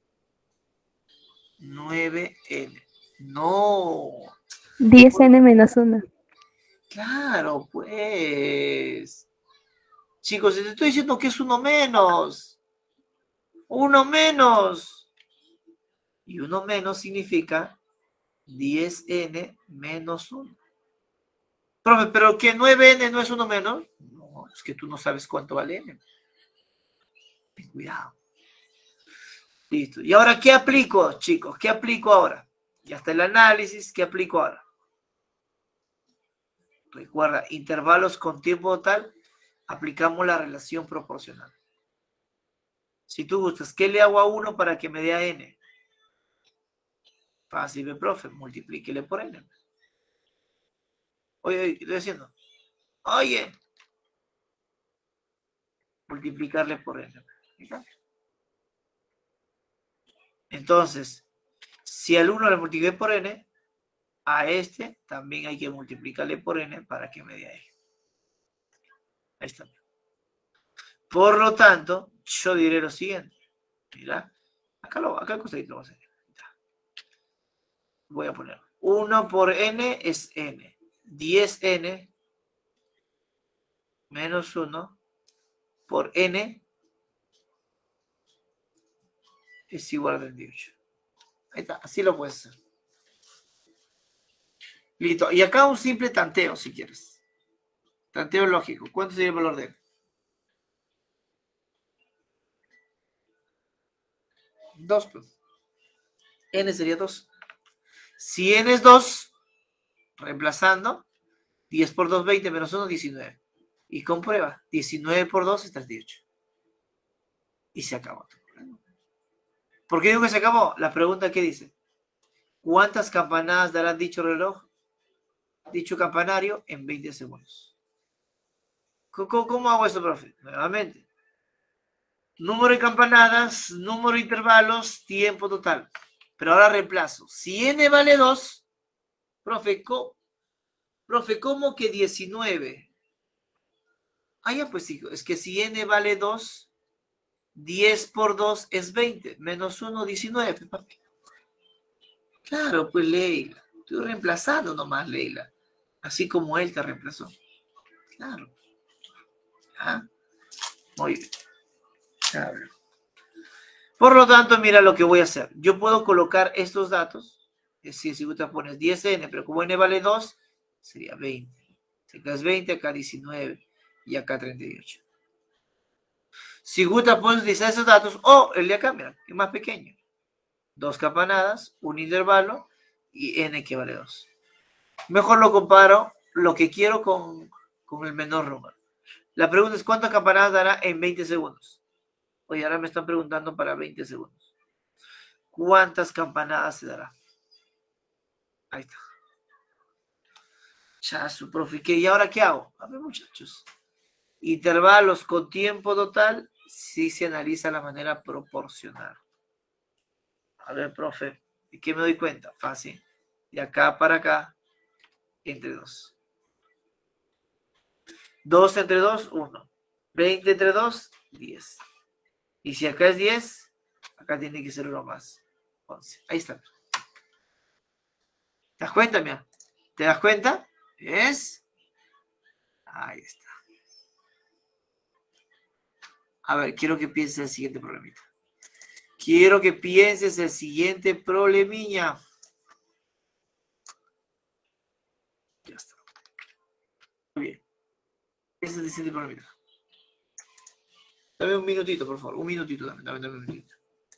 9N. No. 10N menos 1. Claro, pues. Chicos, te estoy diciendo que es 1 menos. 1 menos. Y 1 menos significa 10N menos 1. Profe, ¿pero que 9N no es 1 menos? No, es que tú no sabes cuánto vale N. Ten cuidado. Listo. ¿Y ahora qué aplico, chicos? ¿Qué aplico ahora? Ya está el análisis. ¿Qué aplico ahora? Recuerda, intervalos con tiempo total, aplicamos la relación proporcional. Si tú gustas, ¿qué le hago a 1 para que me dé a N? Fácil, profe, multiplíquele por N. Oye, ¿qué estoy haciendo? Oye. Multiplicarle por N. Entonces, si al 1 le multipliqué por N, a este también hay que multiplicarle por N para que me dé a N. Ahí está. Por lo tanto, yo diré lo siguiente. Mira, acá el costadito lo voy a hacer. Voy a poner 1 por N es N. 10n menos 1 por n es igual a 38. Ahí está, así lo puedes hacer. Listo. Y acá un simple tanteo, si quieres. Tanteo lógico. ¿Cuánto sería el valor de n? 2, pues. N sería 2. Si n es 2, reemplazando, 10 por 2, 20, menos 1, 19. Y comprueba, 19 por 2 es 38. Y se acabó. ¿Por qué digo que se acabó? La pregunta que dice, ¿cuántas campanadas dará dicho reloj, dicho campanario, en 20 segundos? ¿Cómo hago esto, profe? Nuevamente. Número de campanadas, número de intervalos, tiempo total. Pero ahora reemplazo. Si n vale 2, profe, ¿cómo que 19? Ah, ya, pues hijo, es que si n vale 2, 10 por 2 es 20, menos 1, 19, papi. Claro, pues Leila, estoy reemplazando nomás, Leila, así como él te reemplazó. Claro. ¿Ah? Muy bien. Claro. Por lo tanto, mira lo que voy a hacer. Yo puedo colocar estos datos, es decir, si tú te pones 10n, pero como n vale 2, sería 20. Acá es 20, acá 19 y acá 38. Si gusta, puedes utilizar esos datos o el de acá, mira, que es más pequeño. 2 campanadas, un intervalo y n que vale 2. Mejor lo comparo lo que quiero con el menor número. La pregunta es, ¿cuántas campanadas dará en 20 segundos? Oye, ahora me están preguntando para 20 segundos. ¿Cuántas campanadas se dará? Ahí está. Chazo, profe, ¿y ahora qué hago? A ver, muchachos. Intervalos con tiempo total, sí se analiza de la manera proporcional. A ver, profe, ¿de qué me doy cuenta? Fácil. De acá para acá, entre 2. 2 entre 2, 1. 20 entre 2, 10. Y si acá es 10, acá tiene que ser uno más. 11. Ahí está. ¿Te das cuenta, mira? ¿Te das cuenta? ¿Es? Ahí está. A ver, quiero que pienses el siguiente problemita. Quiero que pienses el siguiente problemilla. Ya está. Muy bien. Ese es el siguiente problemita. Dame un minutito, por favor. Un minutito, dame un minutito.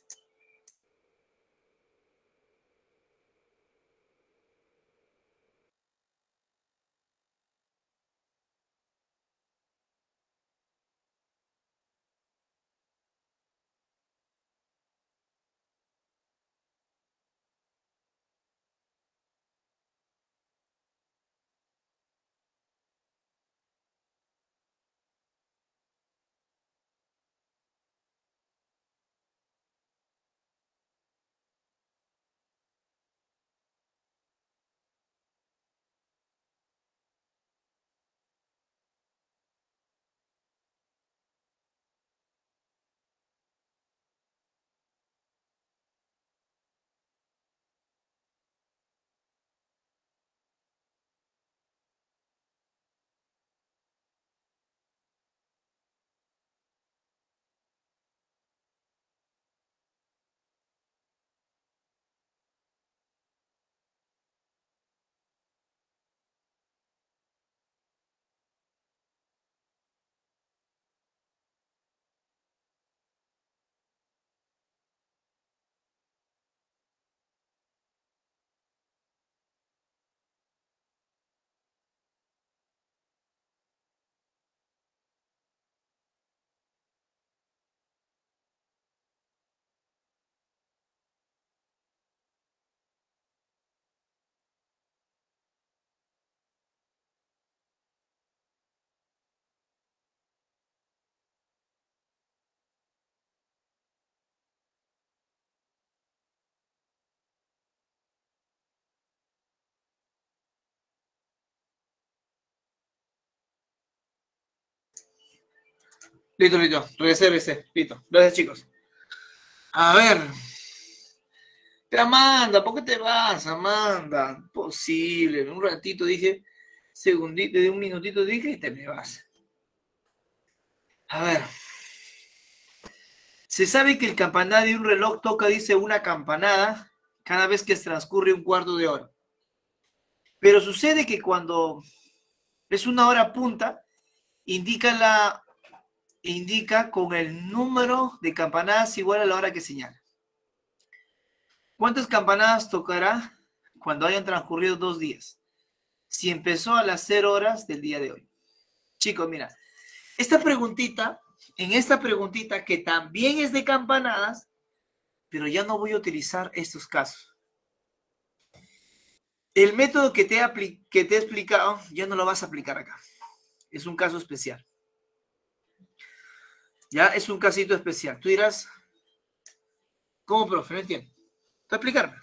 Listo. Regresé. Listo. Gracias, chicos. A ver. Amanda, ¿por qué te vas, Amanda? Imposible. En un ratito dije segundito, de un minutito dije y te me vas. A ver. Se sabe que el campanario de un reloj toca, dice, una campanada cada vez que transcurre un cuarto de hora. Pero sucede que cuando es una hora punta, indica con el número de campanadas igual a la hora que señala. ¿Cuántas campanadas tocará cuando hayan transcurrido 2 días? Si empezó a las 0 horas del día de hoy. Chicos, mira, en esta preguntita que también es de campanadas, pero ya no voy a utilizar estos casos. El método que te he explicado ya no lo vas a aplicar acá. Es un caso especial. Ya es un casito especial. Tú dirás, ¿cómo, profe? No entiendo. Te voy a explicarme.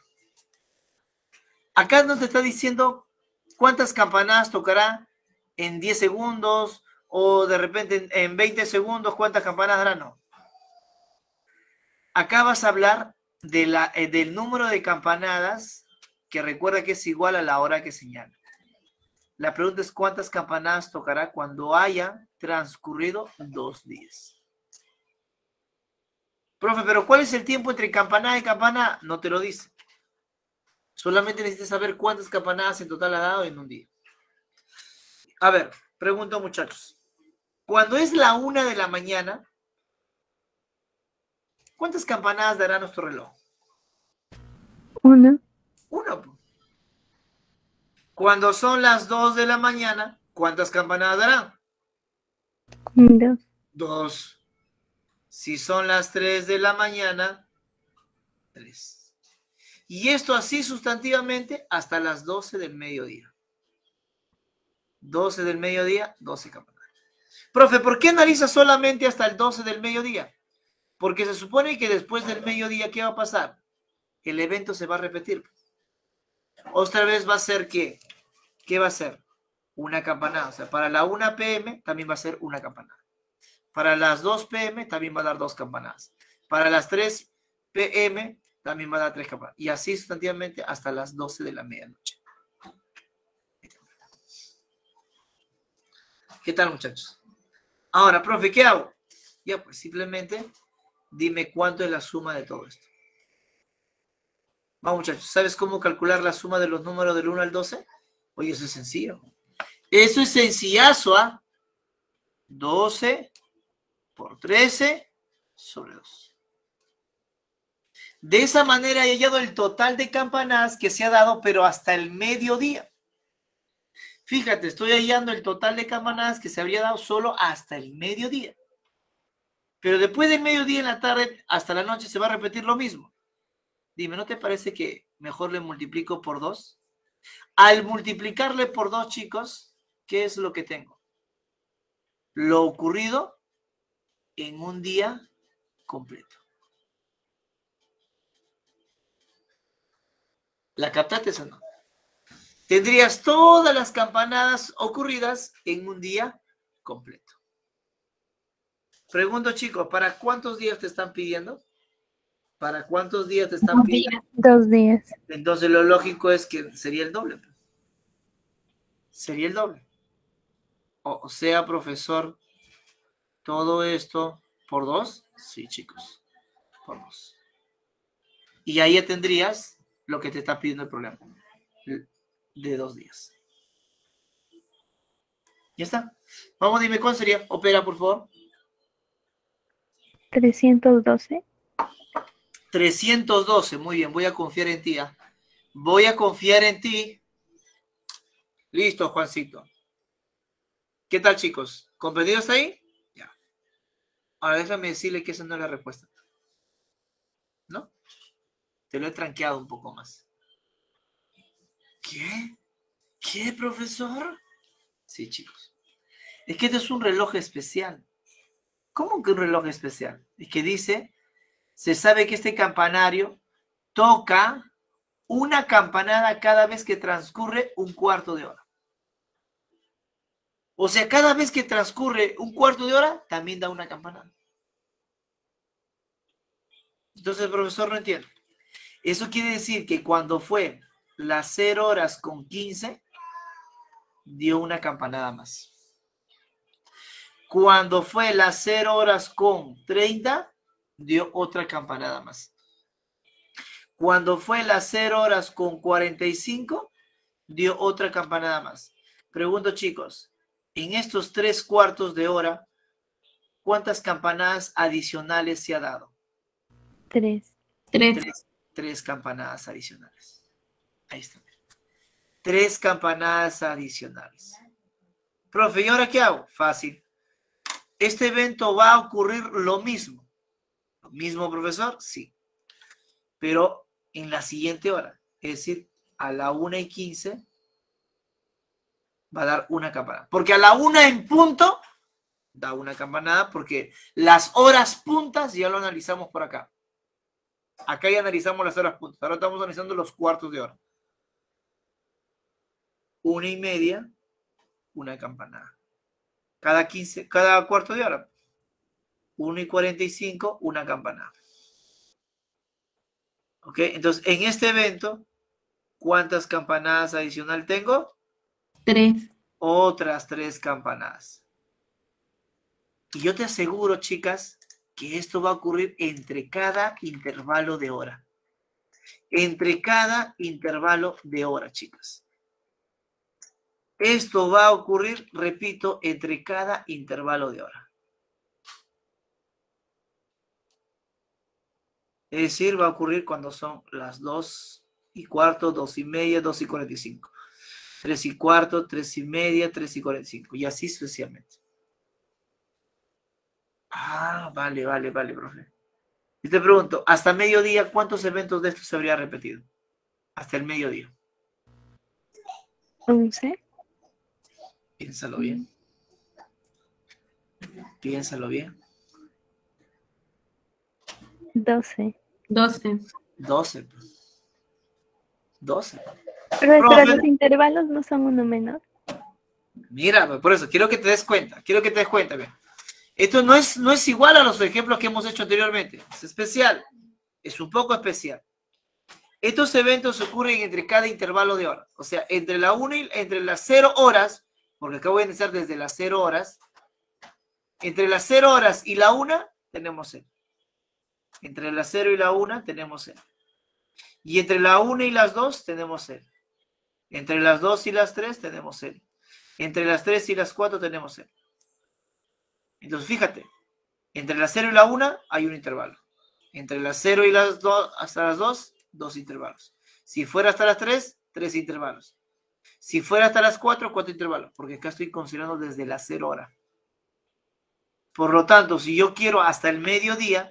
Acá no te está diciendo cuántas campanadas tocará en 10 segundos o de repente en 20 segundos cuántas campanadas dará. No. Acá vas a hablar del número de campanadas que recuerda que es igual a la hora que señala. La pregunta es cuántas campanadas tocará cuando haya transcurrido 2 días. Profe, pero ¿cuál es el tiempo entre campanada y campanada? No te lo dice. Solamente necesitas saber cuántas campanadas en total ha dado en un día. A ver, pregunto, muchachos. Cuando es la 1 de la mañana, ¿cuántas campanadas dará nuestro reloj? 1. 1. Cuando son las 2 de la mañana, ¿cuántas campanadas dará? 2. 2. Si son las 3 de la mañana, 3. Y esto así sustantivamente hasta las 12 del mediodía. 12 del mediodía, 12 campanadas. Profe, ¿por qué analiza solamente hasta el 12 del mediodía? Porque se supone que después del mediodía, ¿qué va a pasar? El evento se va a repetir. Otra vez va a ser ¿qué? ¿Qué va a ser? Una campanada. O sea, para la 1 p.m. también va a ser una campanada. Para las 2 p.m. también va a dar 2 campanadas. Para las 3 p.m. también va a dar 3 campanadas. Y así sustantivamente hasta las 12 de la medianoche. ¿Qué tal, muchachos? Ahora, profe, ¿qué hago? Ya, pues simplemente dime cuánto es la suma de todo esto. Vamos, muchachos, ¿sabes cómo calcular la suma de los números del 1 al 12? Oye, eso es sencillo. Eso es sencillazo, ¿ah? 12 por 13 sobre 2. De esa manera he hallado el total de campanadas que se ha dado, pero hasta el mediodía. Fíjate, estoy hallando el total de campanadas que se habría dado solo hasta el mediodía. Pero después del mediodía en la tarde hasta la noche se va a repetir lo mismo. Dime, ¿no te parece que mejor le multiplico por 2? Al multiplicarle por 2, chicos, ¿qué es lo que tengo? Lo ocurrido en un día completo. ¿La captaste o no? Tendrías todas las campanadas ocurridas en un día completo. Pregunto, chicos, ¿para cuántos días te están pidiendo? ¿Para cuántos días te están pidiendo? 2 días. Entonces lo lógico es que sería el doble. Sería el doble. O sea, profesor, todo esto por 2. Sí, chicos, por 2. Y ahí ya tendrías lo que te está pidiendo el problema. De 2 días. ¿Ya está? Vamos, dime cuál sería. Opera, por favor. 312. 312. Muy bien, voy a confiar en ti. ¿Eh? Voy a confiar en ti. Listo, Juancito. ¿Qué tal, chicos? ¿Comprendido hasta ahí? Ya. Ahora déjame decirle que esa no es la respuesta. ¿No? Te lo he tranqueado un poco más. ¿Qué? ¿Qué, profesor? Sí, chicos. Es que este es un reloj especial. ¿Cómo que un reloj especial? Es que dice, se sabe que este campanario toca una campanada cada vez que transcurre un cuarto de hora. O sea, cada vez que transcurre un cuarto de hora, también da una campanada. Entonces, profesor, no entiendo. Eso quiere decir que cuando fue las 0 horas con 15, dio una campanada más. Cuando fue las 0 horas con 30, dio otra campanada más. Cuando fue las 0 horas con 45, dio otra campanada más. Pregunto, chicos, en estos 3/4 de hora, ¿cuántas campanadas adicionales se ha dado? 3. 3. Tres campanadas adicionales. Ahí está. 3 campanadas adicionales. Profe, ¿y ahora qué hago? Fácil. Este evento va a ocurrir lo mismo. ¿Lo mismo, profesor? Sí. Pero en la siguiente hora. Es decir, a la 1:15 va a dar una campanada. Porque a la 1 en punto da una campanada porque las horas puntas ya lo analizamos por acá. Acá ya analizamos las horas puntas. Ahora estamos analizando los cuartos de hora. 1:30, una campanada. Cada cuarto de hora. 1:45, una campanada. ¿Ok? Entonces, en este evento, ¿cuántas campanadas adicional tengo? 3. Otras 3 campanadas. Y yo te aseguro, chicas, que esto va a ocurrir entre cada intervalo de hora. Entre cada intervalo de hora, chicas. Esto va a ocurrir, repito, entre cada intervalo de hora. Es decir, va a ocurrir cuando son las 2:15, 2:30, 2:45. 3:15, 3:30, 3:45. Y así sucesivamente. Ah, vale, profe. Y te pregunto, hasta mediodía, ¿cuántos eventos de estos se habría repetido? Hasta el mediodía. 11. Piénsalo bien. Piénsalo bien. 12. 12. 12. 12. Pero Profe. los intervalos no son uno menor. Mira, por eso, quiero que te des cuenta. Bien. Esto no es igual a los ejemplos que hemos hecho anteriormente. Es especial. Es un poco especial. Estos eventos ocurren entre cada intervalo de hora. O sea, entre las 0 horas, porque acá voy a iniciar desde las 0 horas. Entre las 0 horas y la 1 tenemos 0. Entre las 0 y la 1 tenemos 0. Y entre la 1 y las 2 tenemos 0. Entre las 2 y las 3 tenemos 0. Entre las 3 y las 4 tenemos 0. Entonces, fíjate, entre las 0 y la 1 hay un intervalo. Entre las 0 y las 2, hasta las 2, 2 intervalos. Si fuera hasta las 3, 3 intervalos. Si fuera hasta las 4, 4 intervalos. Porque acá estoy considerando desde las 0 horas. Por lo tanto, si yo quiero hasta el mediodía,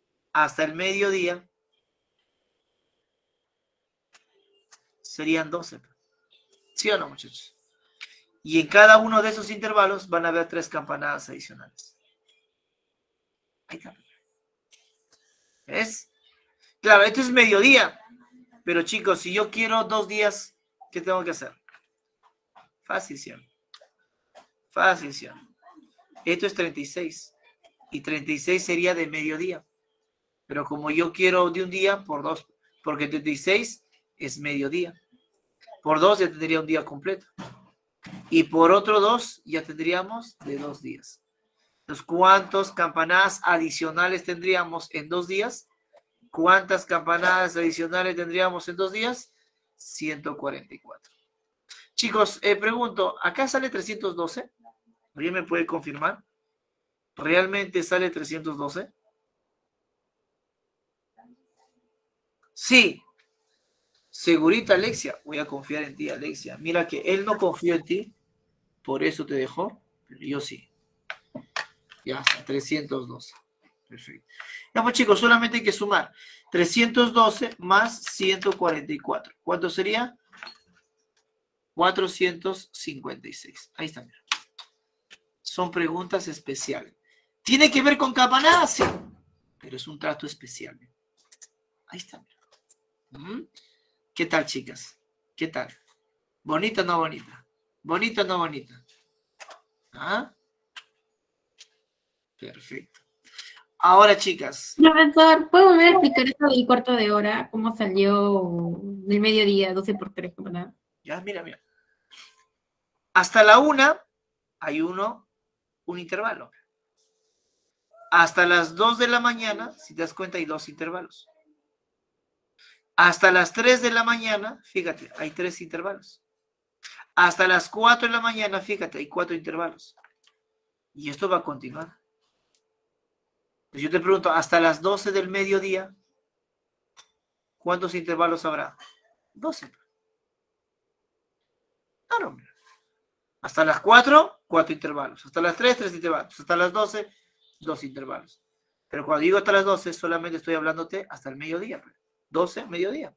serían 12. ¿Sí o no, muchachos? Y en cada uno de esos intervalos van a haber 3 campanadas adicionales. Ahí está. ¿Ves? Claro, esto es mediodía. Pero chicos, si yo quiero 2 días, ¿qué tengo que hacer? Fácil, ¿sí? Fácil, ¿sí? Esto es 36. Y 36 sería de mediodía. Pero como yo quiero de un día, por 2. Porque 36 es mediodía. Por 2 ya tendría un día completo. Y por otro 2 ya tendríamos de 2 días. Entonces, ¿cuántas campanadas adicionales tendríamos en 2 días? ¿Cuántas campanadas adicionales tendríamos en 2 días? 144. Chicos, pregunto, ¿acá sale 312? ¿Alguien me puede confirmar? ¿Realmente sale 312? Sí. Segurita, Alexia. Voy a confiar en ti, Alexia. Mira que él no confió en ti, por eso te dejó, pero yo sí. Ya, 312. Perfecto. Ya, pues chicos, solamente hay que sumar 312 más 144. ¿Cuánto sería? 456. Ahí está, mira. Son preguntas especiales. ¿Tiene que ver con campanadas? Sí, pero es un trato especial. Ahí está, mira. ¿Qué tal, chicas? ¿Qué tal? ¿Bonita o no bonita? ¿Bonita o no bonita? ¿Ah? Perfecto. Ahora, chicas. Profesor, ¿puedo volver a explicar esto del cuarto de hora? ¿Cómo salió del mediodía, 12 por 3 campanadas? Ya, mira. Hasta la 1 hay un intervalo. Hasta las 2 de la mañana, si te das cuenta, hay 2 intervalos. Hasta las 3 de la mañana, fíjate, hay 3 intervalos. Hasta las 4 de la mañana, fíjate, hay 4 intervalos. Y esto va a continuar. Pues yo te pregunto, hasta las 12 del mediodía, ¿cuántos intervalos habrá? 12. Claro. Hasta las 4, 4 intervalos. Hasta las 3, 3 intervalos. Hasta las 12, 2 intervalos. Pero cuando digo hasta las 12, solamente estoy hablándote hasta el mediodía. 12, mediodía.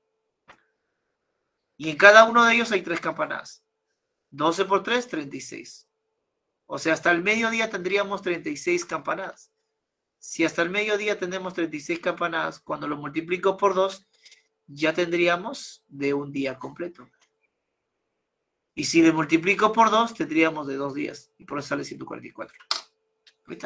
Y en cada uno de ellos hay 3 campanadas. 12 por 3, 36. O sea, hasta el mediodía tendríamos 36 campanadas. Si hasta el mediodía tenemos 36 campanadas, cuando lo multiplico por 2, ya tendríamos de un día completo. Y si le multiplico por 2, tendríamos de 2 días. Y por eso sale 144. ¿Viste?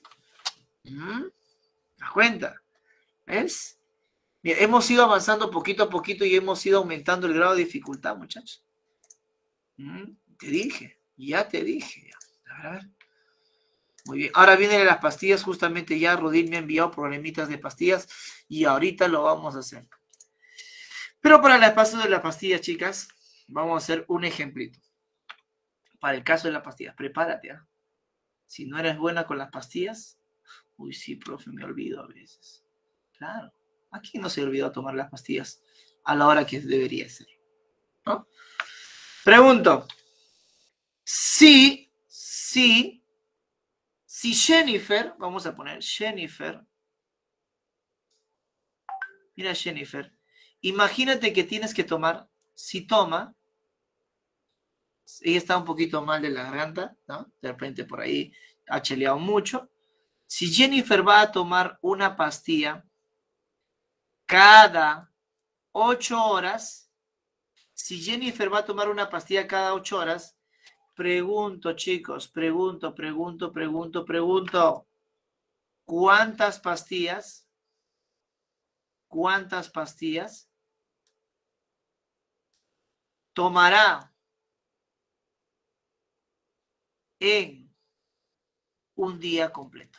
¿Das cuenta? ¿Ves? Mira, hemos ido avanzando poquito a poquito y hemos ido aumentando el grado de dificultad, muchachos. Te dije, ya te dije. A ver. Muy bien. Ahora vienen las pastillas. Justamente ya Rodil me ha enviado problemitas de pastillas y ahorita lo vamos a hacer. Pero para el espacio de las pastillas, chicas, vamos a hacer un ejemplito. Para el caso de las pastillas, prepárate. ¿Eh? Si no eres buena con las pastillas, uy, sí, profe, me olvido a veces. Claro. ¿A quién no se olvidó tomar las pastillas a la hora que debería ser? ¿No? Pregunto. Si Jennifer, vamos a poner Jennifer. Mira Jennifer. Imagínate que tienes que tomar, si toma, ella está un poquito mal de la garganta, ¿no? De repente por ahí ha cheleado mucho. Si Jennifer va a tomar una pastilla cada 8 horas, si Jennifer va a tomar una pastilla cada 8 horas, pregunto, chicos, pregunto. ¿Cuántas pastillas tomará en un día completo?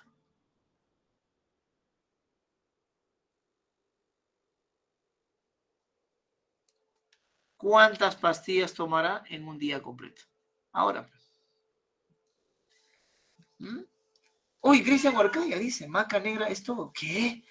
¿Cuántas pastillas tomará en un día completo? Ahora. Uy, Cristian Huarcaya dice, maca negra es todo. ¿Qué?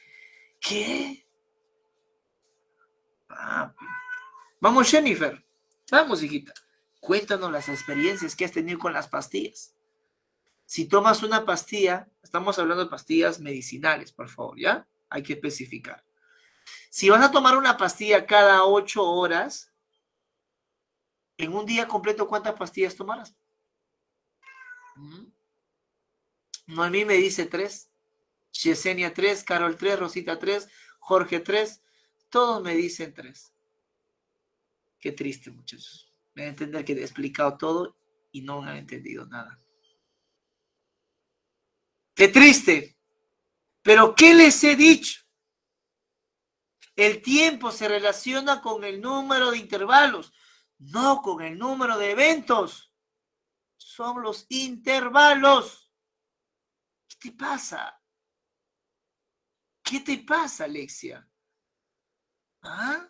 Papi. Vamos, Jennifer. Vamos, hijita. Cuéntanos las experiencias que has tenido con las pastillas. Si tomas una pastilla, estamos hablando de pastillas medicinales, por favor, ¿ya? Hay que especificar. Si vas a tomar una pastilla cada 8 horas, en un día completo, ¿cuántas pastillas tomarás? Noemí me dice 3, Yesenia 3, Carol 3, Rosita 3, Jorge 3, todos me dicen 3. Qué triste, muchachos. Me van a entender que he explicado todo y no han entendido nada. Qué triste. Pero ¿qué les he dicho? El tiempo se relaciona con el número de intervalos, no con el número de eventos. Son los intervalos. ¿Qué te pasa? ¿Qué te pasa, Alexia? ¿Ah?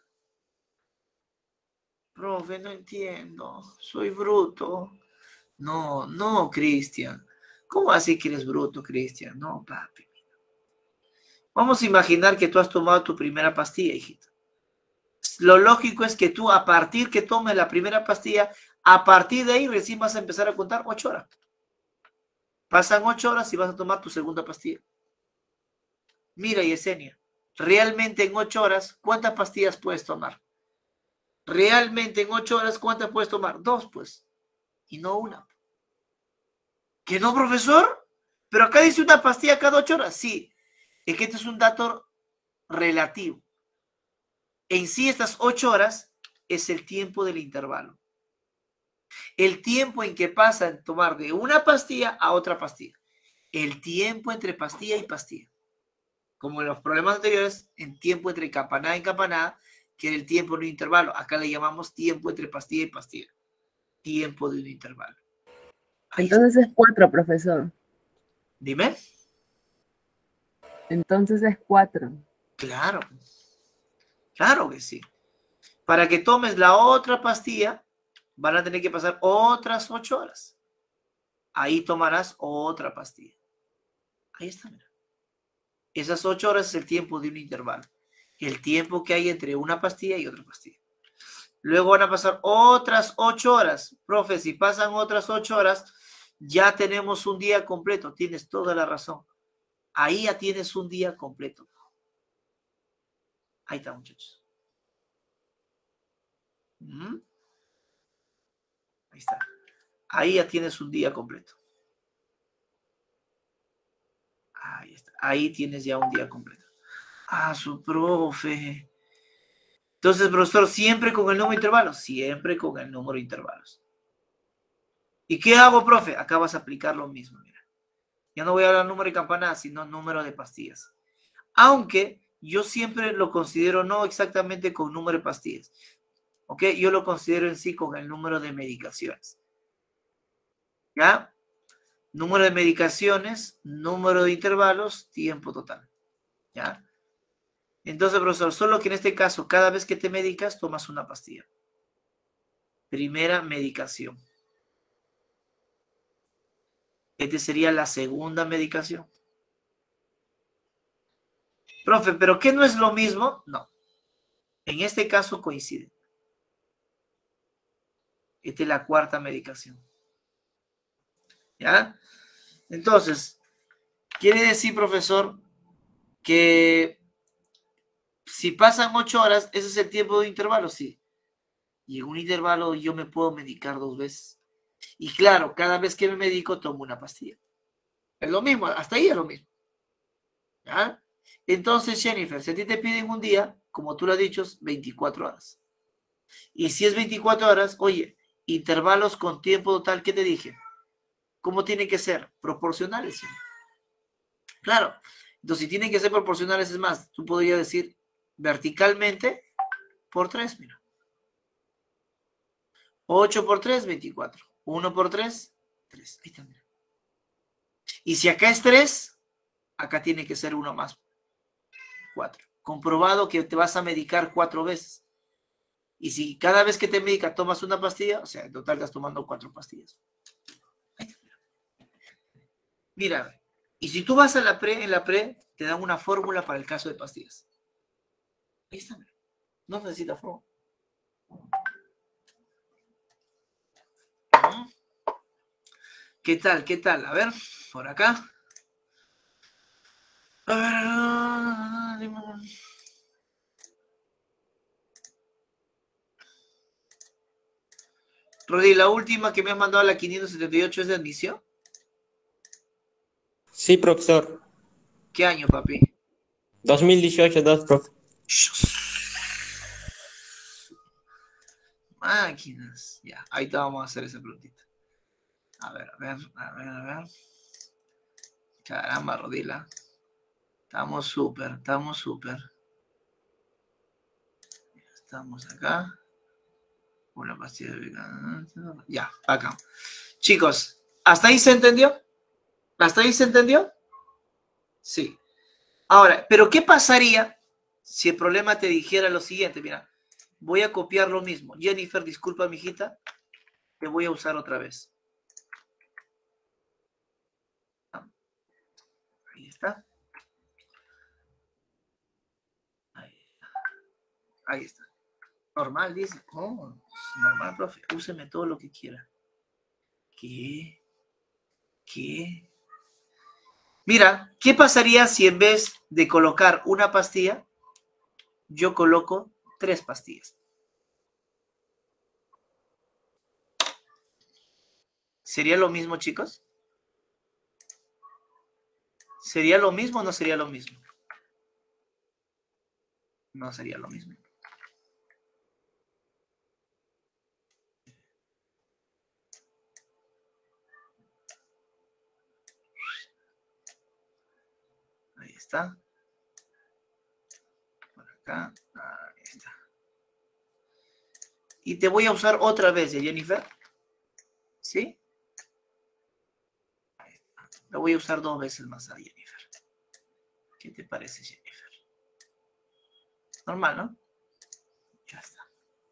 Profe, no entiendo. Soy bruto. No, Cristian. ¿Cómo así que eres bruto, Cristian? No, papi. Vamos a imaginar que tú has tomado tu primera pastilla, hijita. Lo lógico es que tú, a partir que tomes la primera pastilla, a partir de ahí recién vas a empezar a contar 8 horas. Pasan 8 horas y vas a tomar tu segunda pastilla. Mira, Yesenia, realmente en 8 horas, ¿cuántas pastillas puedes tomar? Realmente en 8 horas, ¿cuántas puedes tomar? 2, pues. Y no una. ¿Que no, profesor? Pero acá dice una pastilla cada 8 horas. Sí, es que este es un dato relativo. En sí, estas 8 horas es el tiempo del intervalo. El tiempo en que pasa en tomar de una pastilla a otra pastilla. El tiempo entre pastilla y pastilla. Como en los problemas anteriores, en tiempo entre campanada y campanada, que era el tiempo de un intervalo. Acá le llamamos tiempo entre pastilla y pastilla. Tiempo de un intervalo. Ahí está. Entonces es 4, profesor. Dime. Entonces es 4. Claro. Claro que sí. Para que tomes la otra pastilla, van a tener que pasar otras 8 horas. Ahí tomarás otra pastilla. Ahí está, mira. Esas 8 horas es el tiempo de un intervalo. El tiempo que hay entre una pastilla y otra pastilla. Luego van a pasar otras 8 horas. Profe, si pasan otras 8 horas, ya tenemos un día completo. Tienes toda la razón. Ahí ya tienes un día completo. Ahí está, muchachos. Ahí está. Ahí ya tienes un día completo. Ahí está. Ahí tienes ya un día completo. Ah, su profe. Entonces, profesor, siempre con el número de intervalos. Siempre con el número de intervalos. ¿Y qué hago, profe? Acá vas a aplicar lo mismo, mira. Ya no voy a hablar número de campanadas, sino número de pastillas. Aunque yo siempre lo considero no exactamente con número de pastillas. ¿Ok? Yo lo considero en sí con el número de medicaciones. ¿Ya? Número de medicaciones, número de intervalos, tiempo total. ¿Ya? Entonces, profesor, solo que en este caso, cada vez que te medicas, tomas una pastilla. Primera medicación. Esta sería la segunda medicación. Profe, ¿pero qué no es lo mismo? No. En este caso coincide. Esta es la cuarta medicación. ¿Ya? Entonces, quiere decir, profesor, que si pasan 8 horas, ese es el tiempo de intervalo, sí. Y en un intervalo yo me puedo medicar 2 veces. Y claro, cada vez que me medico tomo una pastilla. Es lo mismo, hasta ahí es lo mismo. ¿Ya? Entonces, Jennifer, si a ti te piden un día, como tú lo has dicho, 24 horas. Y si es 24 horas, oye, intervalos con tiempo total, ¿qué te dije? ¿Cómo tienen que ser? Proporcionales. ¿Sí? Claro. Entonces, si tienen que ser proporcionales, es más, tú podrías decir verticalmente por 3, mira. 8 por 3, 24. 1 por 3, 3. Ahí está, mira. Y si acá es 3, acá tiene que ser 1 más 4. Comprobado que te vas a medicar 4 veces. Y si cada vez que te medicas tomas una pastilla, o sea, en total estás tomando 4 pastillas. Ahí está, mira. Mira, y si tú vas a la pre, en la pre, te dan una fórmula para el caso de pastillas. Ahí está, mira. No necesita fórmula. ¿Qué tal? ¿Qué tal? A ver, por acá. A ver. Rodi, la última que me has mandado a la 578 es de admisión. Sí, profesor. ¿Qué año, papi? 2018, 2, profe. Máquinas. Ya, ahí te vamos a hacer esa preguntita. A ver, a ver, a ver, a ver. Caramba, Rodila. Estamos súper, estamos súper. Estamos acá. Una pastilla de... Ya, acá. Chicos, ¿hasta ahí se entendió? ¿Hasta ahí se entendió? Sí. Ahora, ¿pero qué pasaría si el problema te dijera lo siguiente? Mira, voy a copiar lo mismo. Jennifer, disculpa, mijita, te voy a usar otra vez. Ahí está. Ahí está. Normal, dice. Oh, normal, profe. Úseme todo lo que quiera. ¿Qué? ¿Qué? Mira, ¿qué pasaría si en vez de colocar una pastilla, yo coloco 3 pastillas? ¿Sería lo mismo, chicos? ¿Sería lo mismo o no sería lo mismo? No sería lo mismo. Ahí está. Por acá. Ahí está. Y te voy a usar otra vez, Jennifer. ¿Sí? La voy a usar 2 veces más a Jennifer. ¿Qué te parece, Jennifer? Normal, ¿no? Ya está.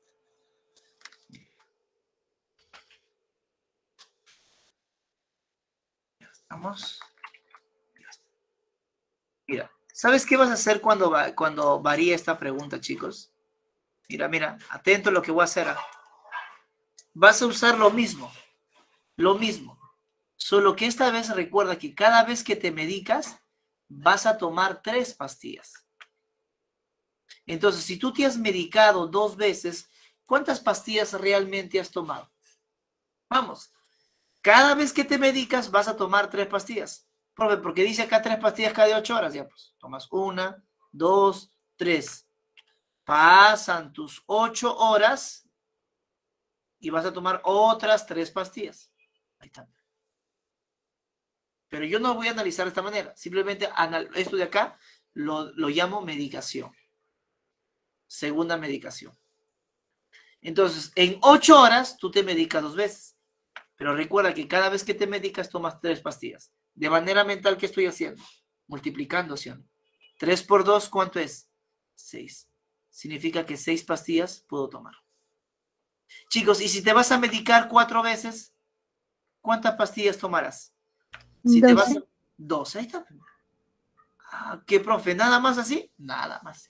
Ya estamos. Ya está. Mira, ¿sabes qué vas a hacer cuando varíe esta pregunta, chicos? Mira, mira, atento a lo que voy a hacer. Vas a usar lo mismo. Lo mismo. Solo que esta vez recuerda que cada vez que te medicas, vas a tomar 3 pastillas. Entonces, si tú te has medicado 2 veces, ¿cuántas pastillas realmente has tomado? Vamos, cada vez que te medicas vas a tomar 3 pastillas. Profe, porque dice acá 3 pastillas cada 8 horas. Ya, pues, tomas 1, 2, 3. Pasan tus 8 horas y vas a tomar otras 3 pastillas. Ahí está. Pero yo no voy a analizar de esta manera. Simplemente esto de acá lo llamo medicación. Segunda medicación. Entonces, en 8 horas tú te medicas 2 veces. Pero recuerda que cada vez que te medicas tomas 3 pastillas. De manera mental, ¿qué estoy haciendo? Multiplicando, ¿sí o no? 3 por 2, ¿cuánto es? 6. Significa que 6 pastillas puedo tomar. Chicos, y si te vas a medicar 4 veces, ¿cuántas pastillas tomarás? Si 12. te vas a... 12, ahí está. Ah, ¿qué, profe? ¿Nada más así? Nada más.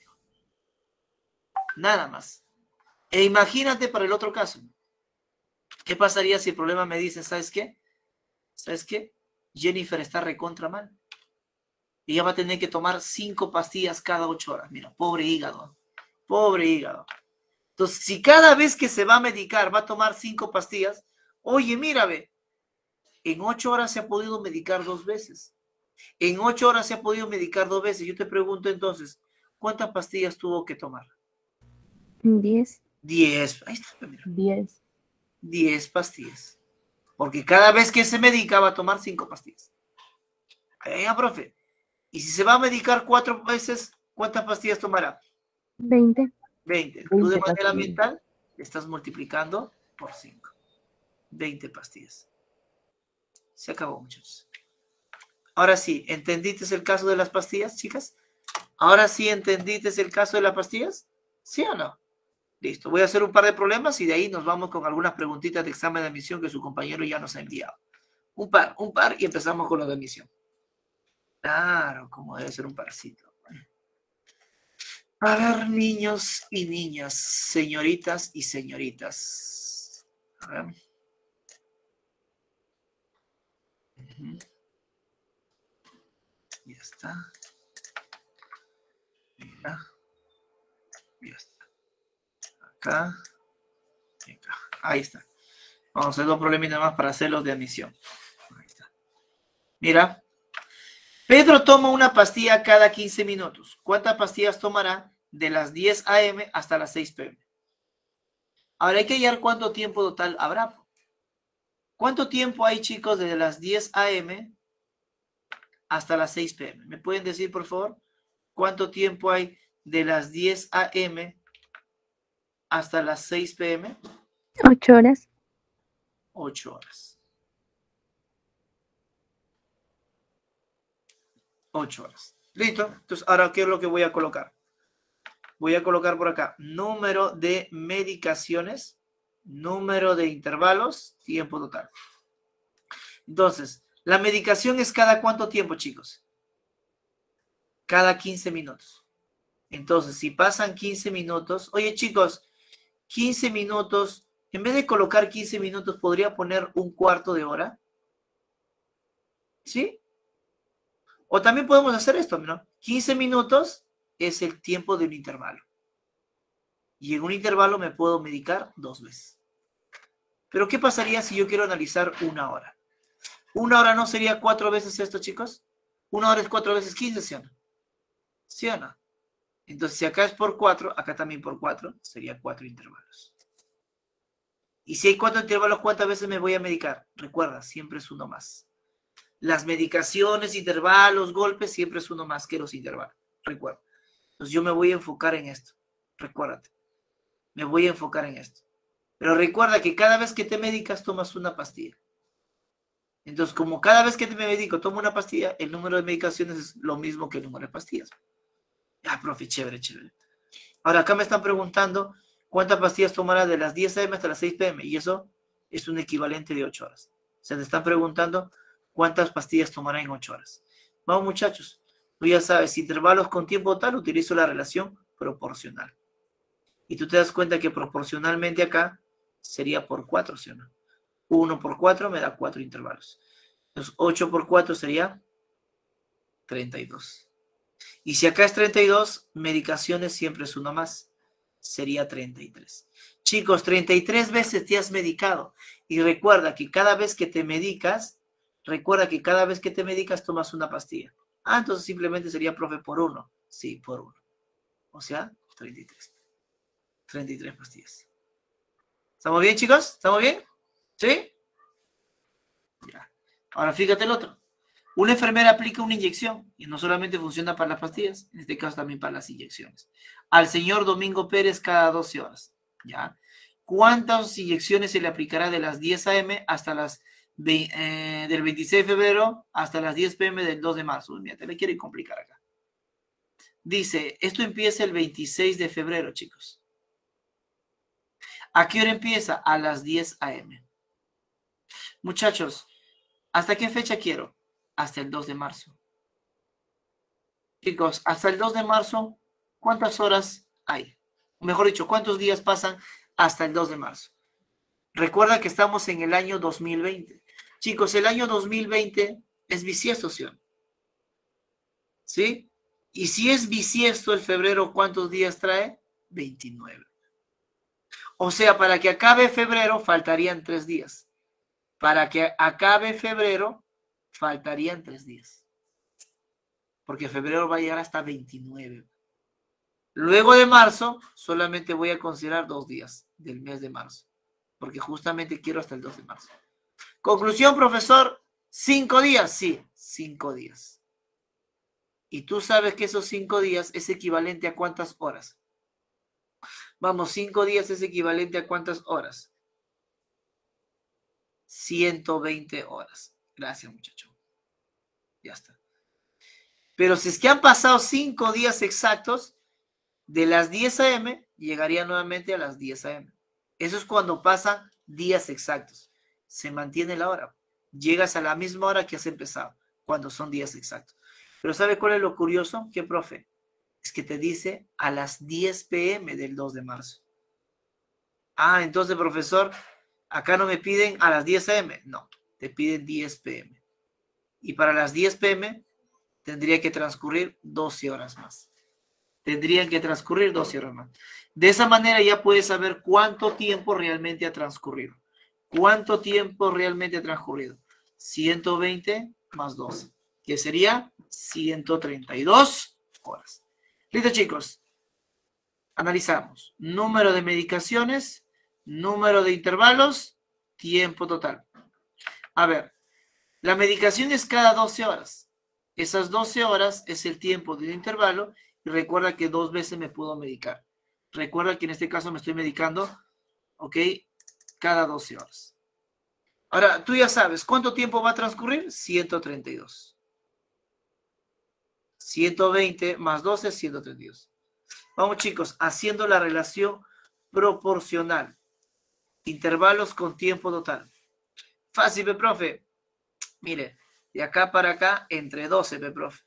Nada más. E imagínate para el otro caso. ¿Qué pasaría si el problema me dice, ¿sabes qué? ¿Sabes qué? Jennifer está recontra mal. Y ella va a tener que tomar 5 pastillas cada 8 horas. Mira, pobre hígado. Pobre hígado. Entonces, si cada vez que se va a medicar va a tomar 5 pastillas, oye, mira, ve, en 8 horas se ha podido medicar 2 veces. En 8 horas se ha podido medicar 2 veces. Yo te pregunto entonces, ¿cuántas pastillas tuvo que tomar? 10. 10. Ahí está, mira. 10. 10 pastillas. Porque cada vez que se medica va a tomar 5 pastillas. Ya, profe. Y si se va a medicar 4 veces, ¿cuántas pastillas tomará? 20. 20. Tú de 20 manera pastillas. mental estás multiplicando por 5. 20 pastillas. Se acabó, muchachos. Ahora sí, ¿entendiste el caso de las pastillas, chicas? ¿Ahora sí entendiste el caso de las pastillas? ¿Sí o no? Listo, voy a hacer un par de problemas y de ahí nos vamos con algunas preguntitas de examen de admisión que su compañero ya nos ha enviado. Un par y empezamos con lo de admisión. Claro, como debe ser un parcito. A ver, niños y niñas, señoritas y señoritas. A ver. Ya está. Mira. Ya está. Acá. Y acá. Ahí está. Vamos a hacer 2 problemitas más para hacerlos de admisión. Ahí está. Mira. Pedro toma una pastilla cada 15 minutos. ¿Cuántas pastillas tomará de las 10 a.m. hasta las 6 p.m.? Ahora hay que hallar cuánto tiempo total habrá. ¿Cuánto tiempo hay, chicos, desde las 10 a.m. hasta las 6 p.m.? ¿Me pueden decir, por favor, cuánto tiempo hay de las 10 a.m. hasta las 6 p.m.? 8 horas. 8 horas. 8 horas. ¿Listo? Entonces, ahora, ¿qué es lo que voy a colocar? Voy a colocar por acá número de medicaciones, número de intervalos, tiempo total. Entonces, la medicación es cada cuánto tiempo, chicos? Cada 15 minutos. Entonces, si pasan 15 minutos, oye, chicos, 15 minutos, en vez de colocar 15 minutos, ¿podría poner un cuarto de hora? ¿Sí? O también podemos hacer esto, ¿no? 15 minutos es el tiempo de un intervalo. Y en un intervalo me puedo medicar 2 veces. Pero ¿qué pasaría si yo quiero analizar 1 hora? 1 hora no sería 4 veces esto, chicos. 1 hora es 4 veces 15, ¿sí o no? ¿Sí o no? Entonces, si acá es por 4, acá también por 4, sería 4 intervalos. Y si hay 4 intervalos, ¿cuántas veces me voy a medicar? Recuerda, siempre es 1 más. Las medicaciones, intervalos, golpes, siempre es 1 más que los intervalos. Recuerda. Entonces yo me voy a enfocar en esto. Recuérdate. Me voy a enfocar en esto. Pero recuerda que cada vez que te medicas tomas una pastilla. Entonces, como cada vez que me medico tomo una pastilla, el número de medicaciones es lo mismo que el número de pastillas. Ah, profe, chévere, chévere. Ahora, acá me están preguntando cuántas pastillas tomará de las 10 a.m. hasta las 6 p.m. Y eso es un equivalente de 8 horas. O sea, te están preguntando cuántas pastillas tomará en 8 horas. Vamos, muchachos. Tú ya sabes, intervalos con tiempo total, utilizo la relación proporcional. Y tú te das cuenta que proporcionalmente acá sería por 4, ¿sí o no? 1 por 4 me da 4 intervalos. Entonces, 8 por 4 sería 32. Y si acá es 32, medicaciones siempre es uno más. Sería 33. Chicos, 33 veces te has medicado. Y recuerda que cada vez que te medicas, tomas una pastilla. Ah, entonces simplemente sería, profe, por 1. Sí, por 1. O sea, 33. 33 pastillas. ¿Estamos bien, chicos? ¿Estamos bien? ¿Sí? Ya. Ahora fíjate el otro. Una enfermera aplica una inyección y no solamente funciona para las pastillas, en este caso también para las inyecciones. Al señor Domingo Pérez cada 12 horas. ¿Ya? ¿Cuántas inyecciones se le aplicará de las 10 a.m. hasta las del 26 de febrero hasta las 10 p.m. del 2 de marzo? Mira, te le quieren complicar acá. Dice, esto empieza el 26 de febrero, chicos. ¿A qué hora empieza? A las 10 a.m. Muchachos, ¿hasta qué fecha quiero? Hasta el 2 de marzo. Chicos, hasta el 2 de marzo, ¿cuántas horas hay? Mejor dicho, ¿cuántos días pasan hasta el 2 de marzo? Recuerda que estamos en el año 2020. Chicos, el año 2020 es bisiesto, ¿sí? ¿Sí? Y si es bisiesto el febrero, ¿cuántos días trae? 29. O sea, para que acabe febrero, faltarían 3 días. Para que acabe febrero, faltarían 3 días. Porque febrero va a llegar hasta 29. Luego de marzo, solamente voy a considerar 2 días del mes de marzo. Porque justamente quiero hasta el 2 de marzo. Conclusión, profesor, 5 días. Sí, 5 días. Y tú sabes que esos 5 días es equivalente a ¿cuántas horas? Vamos, 5 días es equivalente a ¿cuántas horas? 120 horas. Gracias, muchacho. Ya está. Pero si es que han pasado 5 días exactos, de las 10 a.m. llegaría nuevamente a las 10 a.m. Eso es cuando pasan días exactos. Se mantiene la hora. Llegas a la misma hora que has empezado, cuando son días exactos. Pero ¿sabe cuál es lo curioso? ¿Qué, profe? Es que te dice a las 10 p.m. del 2 de marzo. Ah, entonces, profesor, acá no me piden a las 10 a.m. No, te piden 10 p.m. Y para las 10 p.m. tendría que transcurrir 12 horas más. Tendrían que transcurrir 12 horas más. De esa manera ya puedes saber cuánto tiempo realmente ha transcurrido. ¿Cuánto tiempo realmente ha transcurrido? 120 más 12, que sería 132 horas. Listo, chicos. Analizamos. Número de medicaciones, número de intervalos, tiempo total. A ver, la medicación es cada 12 horas. Esas 12 horas es el tiempo de un intervalo y recuerda que 2 veces me puedo medicar. Recuerda que en este caso me estoy medicando, ¿ok? Cada 12 horas. Ahora, tú ya sabes, ¿cuánto tiempo va a transcurrir? 132. 120 más 12, 132. Vamos, chicos, haciendo la relación proporcional. Intervalos con tiempo total. Fácil, profe. Mire, de acá para acá, entre 12, profe.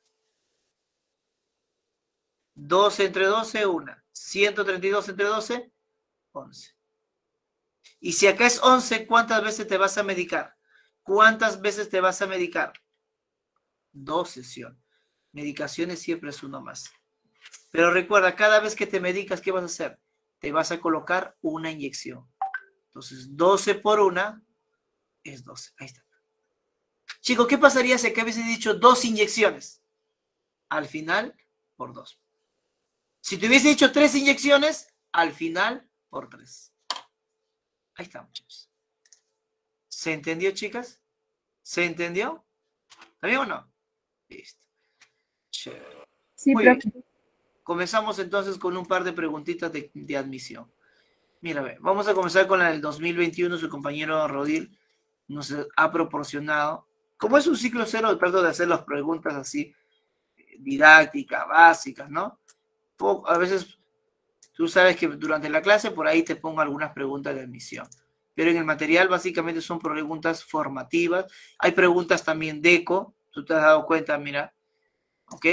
12 entre 12, 1. 132 entre 12, 11. Y si acá es 11, ¿cuántas veces te vas a medicar? ¿Cuántas veces te vas a medicar? 2 sesiones. Medicaciones siempre es uno más. Pero recuerda, cada vez que te medicas, ¿qué vas a hacer? Te vas a colocar una inyección. Entonces, 12 por 1 es 12. Ahí está. Chicos, ¿qué pasaría si acá hubiese dicho 2 inyecciones? Al final, por 2. Si te hubiese dicho 3 inyecciones, al final, por 3. Ahí está, muchachos. ¿Se entendió, chicas? ¿Se entendió? ¿Está bien o no? Listo. Chévere. Sí, Muy profe. bien. Comenzamos entonces con un par de preguntitas de admisión. Mira, a ver, vamos a comenzar con la del 2021. Su compañero Rodil nos ha proporcionado, como es un ciclo cero, trato de hacer las preguntas así, didácticas, básicas, ¿no? A veces tú sabes que durante la clase por ahí te pongo algunas preguntas de admisión, pero en el material básicamente son preguntas formativas. Hay preguntas también de eco, tú te has dado cuenta, mira, ¿ok?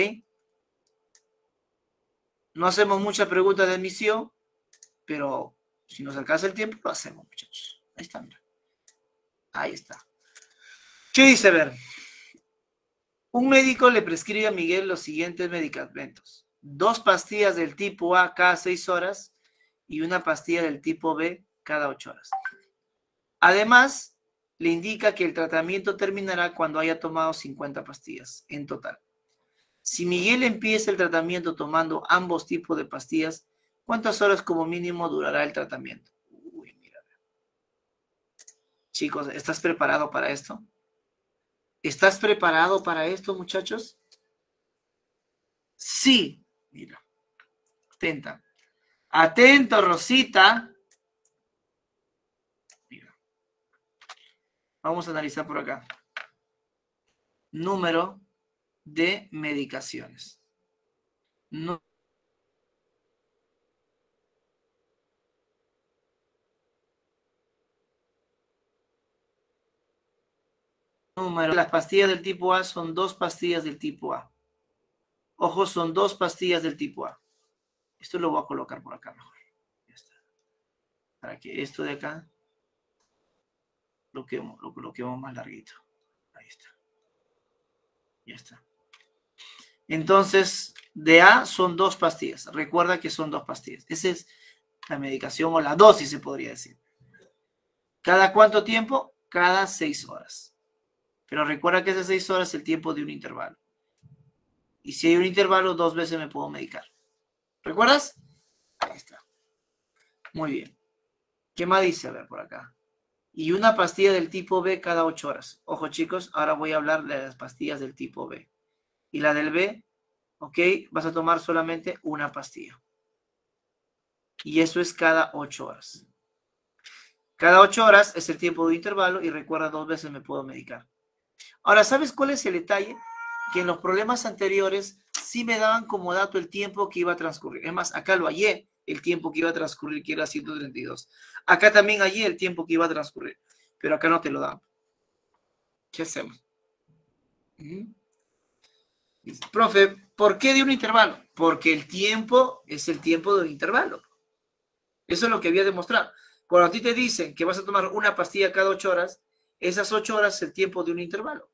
No hacemos muchas preguntas de admisión, pero si nos alcanza el tiempo, lo hacemos, muchachos. Ahí está, mira. Ahí está. ¿Qué dice? A ver. Un médico le prescribe a Miguel los siguientes medicamentos: 2 pastillas del tipo A cada 6 horas y una pastilla del tipo B cada 8 horas. Además, le indica que el tratamiento terminará cuando haya tomado 50 pastillas en total. Si Miguel empieza el tratamiento tomando ambos tipos de pastillas, ¿cuántas horas como mínimo durará el tratamiento? Uy, mira. Chicos, ¿estás preparado para esto? ¿Estás preparado para esto, muchachos? Sí. Mira. Atenta. Atento, Rosita. Mira. Vamos a analizar por acá. Número de medicaciones. Las pastillas del tipo A son 2 pastillas del tipo A. Ojo, son 2 pastillas del tipo A. Esto lo voy a colocar por acá mejor. Ya está. Para que esto de acá lo coloquemos más larguito. Ahí está. Ya está. Entonces, de A son 2 pastillas. Recuerda que son 2 pastillas. Esa es la medicación o la dosis, se podría decir. ¿Cada cuánto tiempo? Cada 6 horas. Pero recuerda que esas 6 horas es el tiempo de un intervalo. Y si hay un intervalo, 2 veces me puedo medicar. ¿Recuerdas? Ahí está. Muy bien. ¿Qué más dice? A ver, por acá. Y una pastilla del tipo B cada 8 horas. Ojo, chicos, ahora voy a hablar de las pastillas del tipo B. Y la del B, ok, vas a tomar solamente una pastilla. Y eso es cada 8 horas. Cada 8 horas es el tiempo de intervalo y recuerda 2 veces me puedo medicar. Ahora, ¿sabes cuál es el detalle? Que en los problemas anteriores sí me daban como dato el tiempo que iba a transcurrir. Es más, acá lo hallé, el tiempo que iba a transcurrir, que era 132. Acá también hallé el tiempo que iba a transcurrir, pero acá no te lo dan. ¿Qué hacemos? Dice, profe, ¿por qué de un intervalo? Porque el tiempo es el tiempo de un intervalo. Eso es lo que había demostrado. Cuando a ti te dicen que vas a tomar una pastilla cada 8 horas, esas 8 horas es el tiempo de un intervalo.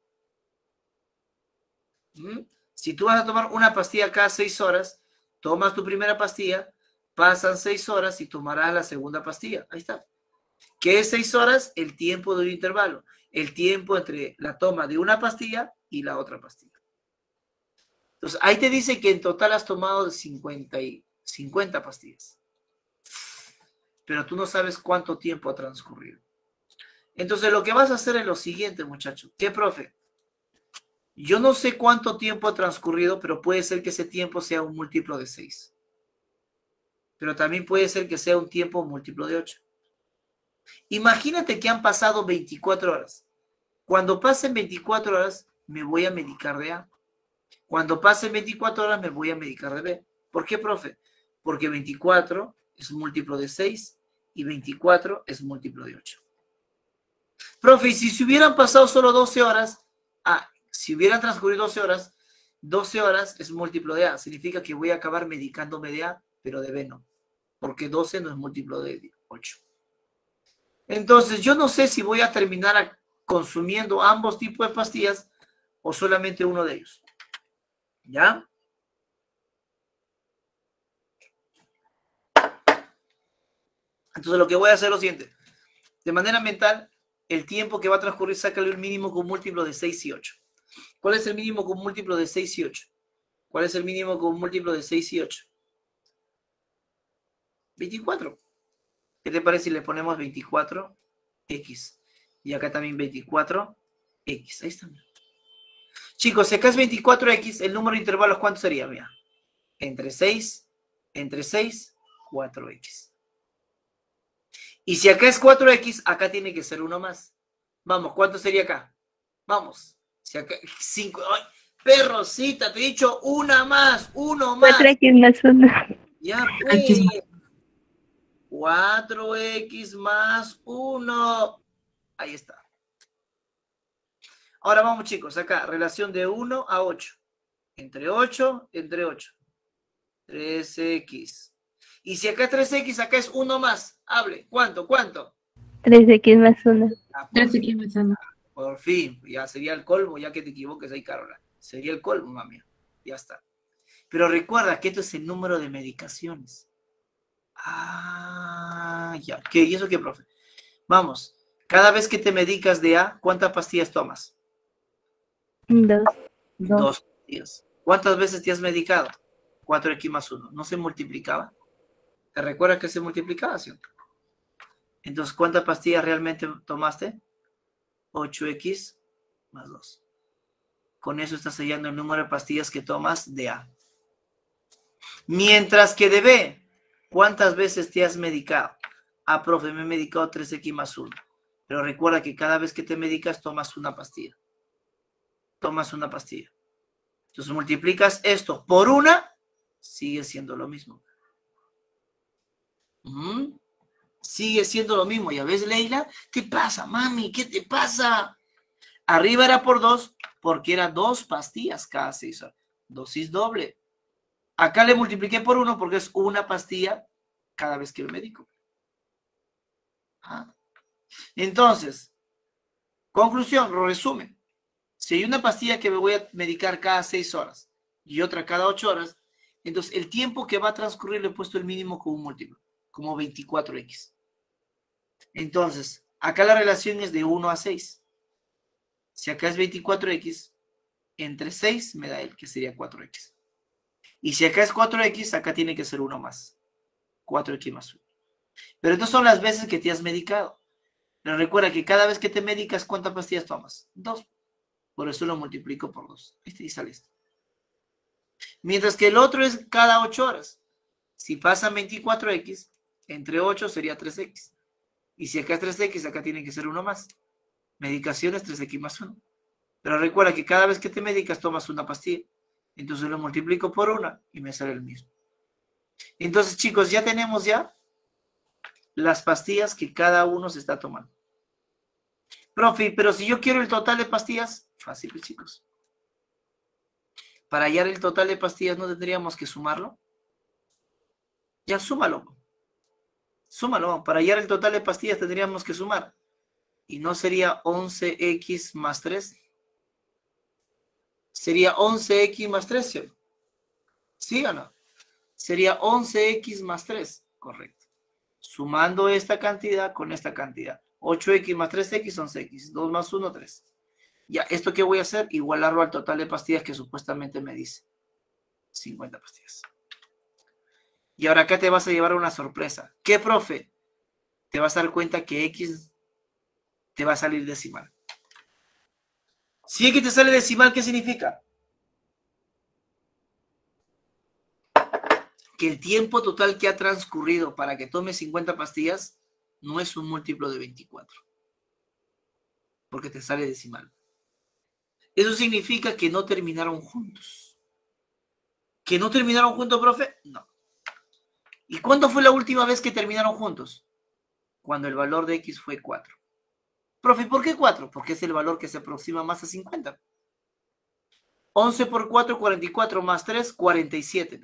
Si tú vas a tomar una pastilla cada 6 horas, tomas tu primera pastilla, pasan 6 horas y tomarás la segunda pastilla. Ahí está. ¿Qué es 6 horas? El tiempo de un intervalo. El tiempo entre la toma de una pastilla y la otra pastilla. Entonces, ahí te dice que en total has tomado 50 pastillas. Pero tú no sabes cuánto tiempo ha transcurrido. Entonces, lo que vas a hacer es lo siguiente, muchachos. ¿Qué, profe? Yo no sé cuánto tiempo ha transcurrido, pero puede ser que ese tiempo sea un múltiplo de 6. Pero también puede ser que sea un tiempo múltiplo de 8. Imagínate que han pasado 24 horas. Cuando pasen 24 horas, me voy a medicar de A. Cuando pasen 24 horas, me voy a medicar de B. ¿Por qué, profe? Porque 24 es un múltiplo de 6 y 24 es un múltiplo de 8. Profe, y si se hubieran pasado solo 12 horas, si hubieran transcurrido 12 horas es múltiplo de A. Significa que voy a acabar medicándome de A, pero de B no. Porque 12 no es múltiplo de 8. Entonces, yo no sé si voy a terminar consumiendo ambos tipos de pastillas o solamente uno de ellos. ¿Ya? Entonces, lo que voy a hacer es lo siguiente. De manera mental, el tiempo que va a transcurrir, sácale un mínimo con múltiplo de 6 y 8. ¿Cuál es el mínimo con múltiplo de 6 y 8? ¿Cuál es el mínimo con múltiplo de 6 y 8? 24. ¿Qué te parece si le ponemos 24x? Y acá también 24x. Ahí está. Chicos, si acá es 24x, el número de intervalos, ¿cuánto sería? Mira, entre 6, 4x. Y si acá es 4x, acá tiene que ser uno más. Vamos, ¿cuánto sería acá? Vamos. Si acá, 5. ¡Ay! Perrocita, te he dicho una más, uno más. 4x más 1. Ya, X pues. 4x más 1. Ahí está. Ahora vamos, chicos, acá, relación de 1 a 8. Entre 8, entre 8. 3x. Y si acá es 3x, acá es 1 más. Hable. ¿Cuánto? ¿Cuánto? 3x más 1. Ah, 3X más 1. por fin, ya sería el colmo, ya que te equivoques ahí, Carola. Sería el colmo, mami. Ya está. Pero recuerda que esto es el número de medicaciones. Ah, ya. ¿Qué? ¿Y eso qué, profe? Vamos. Cada vez que te medicas de A, ¿cuántas pastillas tomas? 2. 2 pastillas. ¿Cuántas veces te has medicado? 4x más 1. ¿No se multiplicaba? ¿Te recuerdas que se multiplicaba, sí? Entonces, ¿cuántas pastillas realmente tomaste? 8x más 2. Con eso estás sellando el número de pastillas que tomas de A. Mientras que de B, ¿cuántas veces te has medicado? Ah, profe, me he medicado 3x más 1. Pero recuerda que cada vez que te medicas, tomas una pastilla. Tomas una pastilla. Entonces multiplicas esto por una, sigue siendo lo mismo. Sigue siendo lo mismo. ¿Ya ves, Leila? ¿Qué pasa, mami? ¿Qué te pasa? Arriba era por 2, porque era 2 pastillas cada 6 horas. Dosis doble. Acá le multipliqué por 1 porque es una pastilla cada vez que me medico. Entonces, conclusión, resumen. Si hay una pastilla que me voy a medicar cada 6 horas y otra cada 8 horas, entonces el tiempo que va a transcurrir le he puesto el mínimo como un múltiplo, como 24x. Entonces, acá la relación es de 1 a 6. Si acá es 24x, entre 6 me da el que sería 4x. Y si acá es 4x, acá tiene que ser 1 más. 4x más 1. Pero estas son las veces que te has medicado. Pero recuerda que cada vez que te medicas, ¿cuántas pastillas tomas? 2. Por eso lo multiplico por 2. Y sale esto. Mientras que el otro es cada 8 horas. Si pasan 24x, entre 8 sería 3x. Y si acá es 3x, acá tiene que ser 1 más. Medicaciones 3x más 1. Pero recuerda que cada vez que te medicas, tomas una pastilla. Entonces lo multiplico por 1 y me sale el mismo. Entonces, chicos, ya tenemos las pastillas que cada uno se está tomando. Profe, pero si yo quiero el total de pastillas, fácil, chicos. Para hallar el total de pastillas, ¿no tendríamos que sumarlo? Ya, súmalo. Súmalo. Para hallar el total de pastillas tendríamos que sumar. ¿Y no sería 11x más 3? Sería 11x más 3, ¿sí? ¿Sí o no? Sería 11x más 3, correcto. Sumando esta cantidad con esta cantidad. 8x más 3x, 11x. 2 más 1, 3. Ya, ¿esto qué voy a hacer? Igualarlo al total de pastillas que supuestamente me dice. 50 pastillas. Y ahora acá te vas a llevar una sorpresa. ¿Qué, profe? Te vas a dar cuenta que x te va a salir decimal. Si x te sale decimal, ¿qué significa? Que el tiempo total que ha transcurrido para que tome 50 pastillas no es un múltiplo de 24. Porque te sale decimal. Eso significa que no terminaron juntos. ¿Que no terminaron juntos, profe? No. ¿Y cuándo fue la última vez que terminaron juntos? Cuando el valor de x fue 4. Profe, ¿por qué 4? Porque es el valor que se aproxima más a 50. 11 por 4, 44 más 3, 47.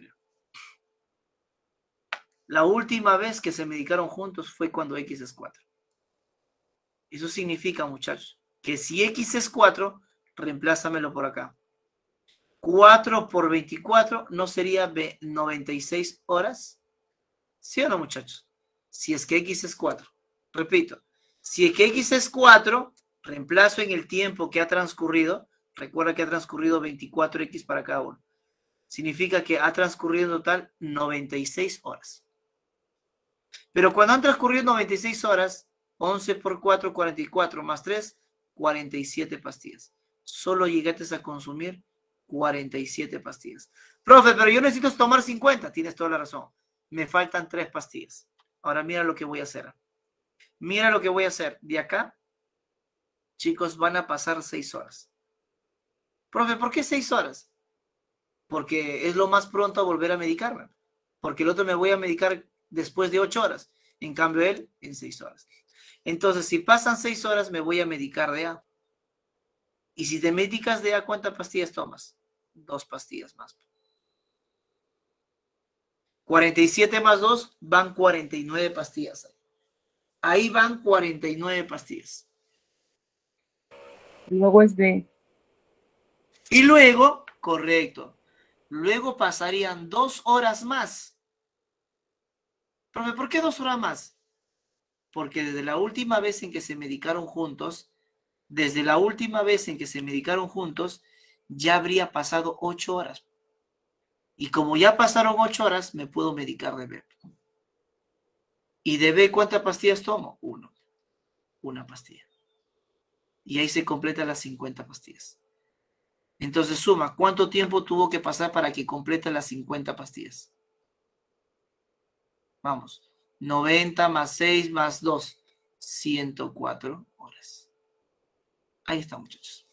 La última vez que se medicaron juntos fue cuando x es 4. Eso significa, muchachos, que si x es 4, reemplázamelo por acá. 4 por 24 no sería 96 horas. ¿Sí o no, muchachos? Si es que x es 4. Repito, si es que x es 4, reemplazo en el tiempo que ha transcurrido. Recuerda que ha transcurrido 24x para cada uno. Significa que ha transcurrido en total 96 horas. Pero cuando han transcurrido 96 horas, 11 por 4, 44 más 3, 47 pastillas. Solo llegaste a consumir 47 pastillas. Profe, pero yo necesito tomar 50. Tienes toda la razón. Me faltan 3 pastillas. Ahora mira lo que voy a hacer. Mira lo que voy a hacer. De acá chicos, van a pasar 6 horas. Profe, ¿por qué 6 horas? Porque es lo más pronto a volver a medicarme. Porque el otro me voy a medicar después de 8 horas. En cambio, él en 6 horas. Entonces, si pasan 6 horas, me voy a medicar de A. Y si te medicas de A, ¿cuántas pastillas tomas? 2 pastillas más. 47 más 2 van 49 pastillas. Ahí van 49 pastillas. Luego es B. Y luego, correcto, luego pasarían 2 horas más. Profe, ¿por qué 2 horas más? Porque desde la última vez en que se medicaron juntos, ya habría pasado 8 horas. Y como ya pasaron 8 horas, me puedo medicar de B. ¿Y de B cuántas pastillas tomo? 1. Una pastilla. Y ahí se completan las 50 pastillas. Entonces suma, ¿cuánto tiempo tuvo que pasar para que complete las 50 pastillas? Vamos, 90 más 6 más 2, 104 horas. Ahí está, muchachos.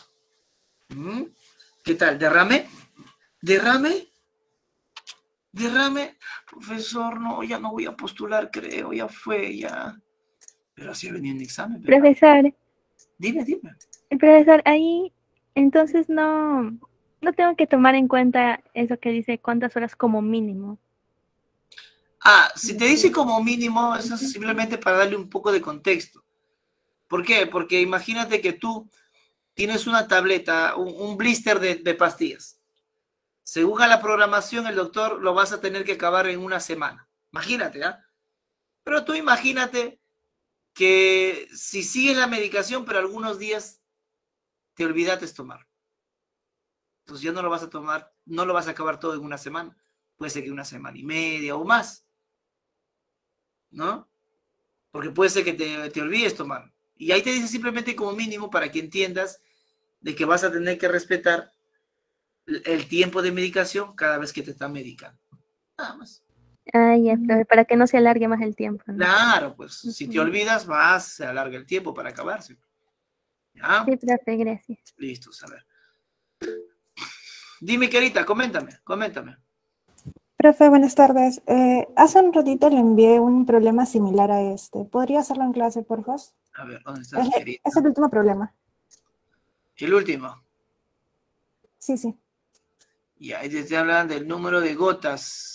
¿Qué tal? ¿Derrame? ¿Derrame? ¿Derrame? Profesor, no, ya no voy a postular, creo, ya fue, ya. Pero así ha venido un examen. ¿Verdad? Profesor, Dime. profesor, ahí entonces no tengo que tomar en cuenta eso que dice cuántas horas como mínimo. Ah, si te dice como mínimo, eso es simplemente para darle un poco de contexto. ¿Por qué? Porque imagínate que tú tienes una tableta, un blister de pastillas. Según a la programación, el doctor lo vas a tener que acabar en una semana. Imagínate, ¿ah? Pero tú imagínate que si sigues la medicación, pero algunos días te olvidaste tomar. Entonces ya no lo vas a tomar, no lo vas a acabar todo en una semana. Puede ser que una semana y media o más. ¿No? Porque puede ser que te olvides tomar. Y ahí te dice simplemente como mínimo para que entiendas de que vas a tener que respetar el tiempo de medicación cada vez que te están medicando. Nada más. Ah, ya, profe, para que no se alargue más el tiempo, ¿no? Claro, pues si te olvidas, se alarga el tiempo para acabarse. ¿Ya? Sí, profe, gracias. Listo, a ver. Dime, querida, coméntame. Profe, buenas tardes. Hace un ratito le envié un problema similar a este. ¿Podría hacerlo en clase, por favor? A ver, ¿dónde estás, querida? Es el último problema. El último. Sí. Y ahí te hablan del número de gotas.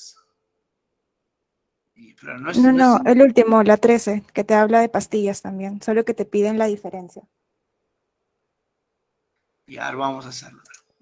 Pero No, el último, la 13, que te habla de pastillas también, solo que te piden la diferencia. Ya, vamos a hacerlo.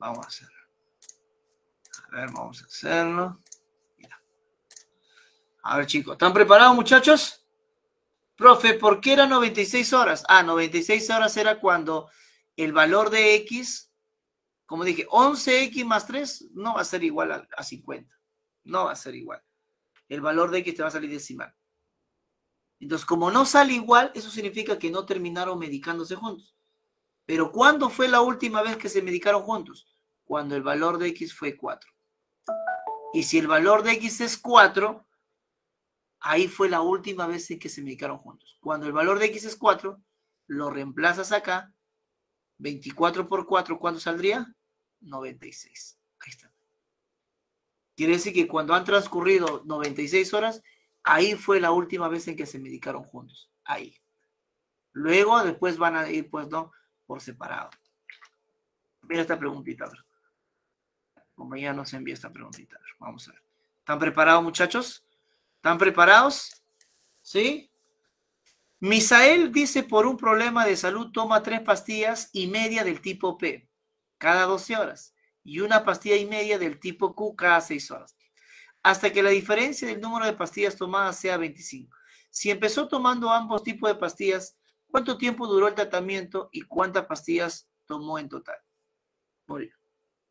Vamos a hacerlo. Ya. A ver, chicos, ¿están preparados, muchachos? Profe, ¿por qué era 96 horas? 96 horas era cuando el valor de X, como dije, 11X más 3 no va a ser igual a 50. No va a ser igual. El valor de X te va a salir decimal. Entonces, como no sale igual, eso significa que no terminaron medicándose juntos. Pero ¿cuándo fue la última vez que se medicaron juntos? Cuando el valor de X fue 4. Y si el valor de X es 4, ahí fue la última vez en que se medicaron juntos. Cuando el valor de X es 4, lo reemplazas acá. 24 por 4, ¿cuánto saldría? 96. Ahí está. Quiere decir que cuando han transcurrido 96 horas, ahí fue la última vez en que se medicaron juntos. Ahí. Luego, después van a ir, pues, ¿no? Por separado. Mira esta preguntita, a ver. Como ya nos envía esta preguntita. A ver, vamos a ver. ¿Están preparados, muchachos? ¿Están preparados? ¿Sí? Misael dice, por un problema de salud, toma 3 pastillas y media del tipo P cada 12 horas y una pastilla y media del tipo Q cada 6 horas, hasta que la diferencia del número de pastillas tomadas sea 25. Si empezó tomando ambos tipos de pastillas, ¿cuánto tiempo duró el tratamiento y cuántas pastillas tomó en total? Muy bien.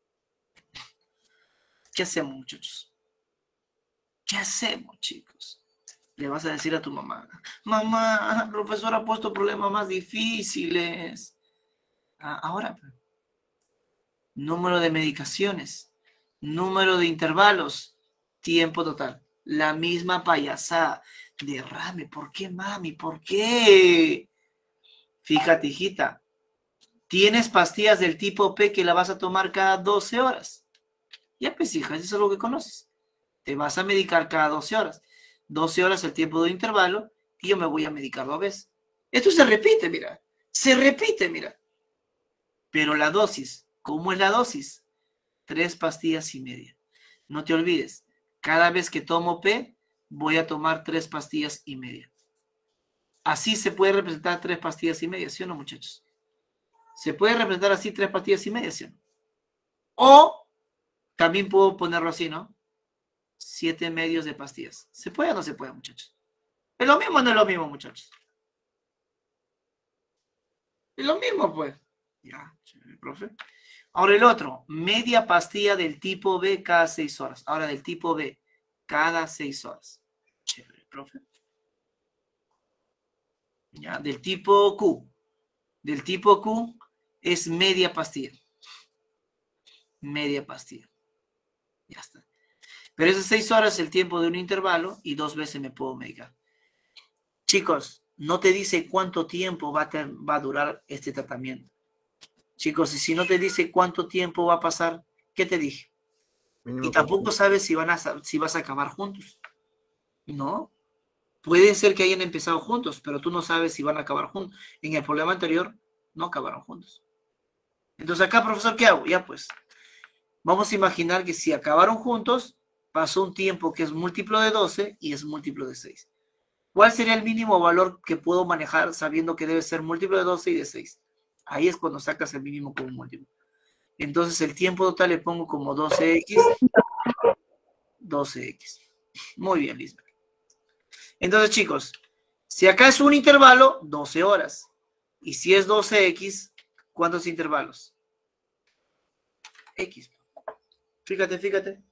¿Qué hacemos, muchachos? ¿Qué hacemos, chicos? Le vas a decir a tu mamá, mamá, el profesor ha puesto problemas más difíciles. Ahora, número de medicaciones, número de intervalos, tiempo total. La misma payasada. Derrame, ¿por qué, mami? ¿Por qué? Fíjate, hijita, Tienes pastillas del tipo P que la vas a tomar cada 12 horas. Ya, pues, hija, eso es algo que conoces. Te vas a medicar cada 12 horas. 12 horas el tiempo de intervalo y yo me voy a medicar 2 veces. Esto se repite, mira. Se repite, mira. Pero la dosis, ¿cómo es la dosis? 3 pastillas y media. No te olvides, cada vez que tomo P, voy a tomar 3 pastillas y media. Así se puede representar 3 pastillas y media, ¿sí o no, muchachos? Se puede representar así 3 pastillas y media, ¿sí o no? O también puedo ponerlo así, ¿no? 7 medios de pastillas. ¿Se puede o no se puede, muchachos? ¿Es lo mismo o no es lo mismo, muchachos? Es lo mismo, pues. Ya, chévere, profe. Ahora el otro, media pastilla del tipo B cada 6 horas. Ahora del tipo B, cada 6 horas. Chévere, profe. Ya, del tipo Q. Del tipo Q es media pastilla. Media pastilla. Ya está. Pero esas 6 horas es el tiempo de un intervalo y 2 veces me puedo medicar. Chicos, no te dice cuánto tiempo va a durar este tratamiento. Chicos, y si no te dice cuánto tiempo va a pasar, ¿qué te dije? Y tampoco sabes si vas a acabar juntos. ¿No? Puede ser que hayan empezado juntos, pero tú no sabes si van a acabar juntos. En el problema anterior, no acabaron juntos. Entonces acá, profesor, ¿qué hago? Ya pues, vamos a imaginar que si acabaron juntos, pasó un tiempo que es múltiplo de 12 y es múltiplo de 6. ¿Cuál sería el mínimo valor que puedo manejar sabiendo que debe ser múltiplo de 12 y de 6? Ahí es cuando sacas el mínimo como múltiplo. Entonces el tiempo total le pongo como 12x. 12x. Muy bien, Lisbeth. Entonces, chicos, si acá es un intervalo, 12 horas. Y si es 12x, ¿cuántos intervalos? X. Fíjate, fíjate.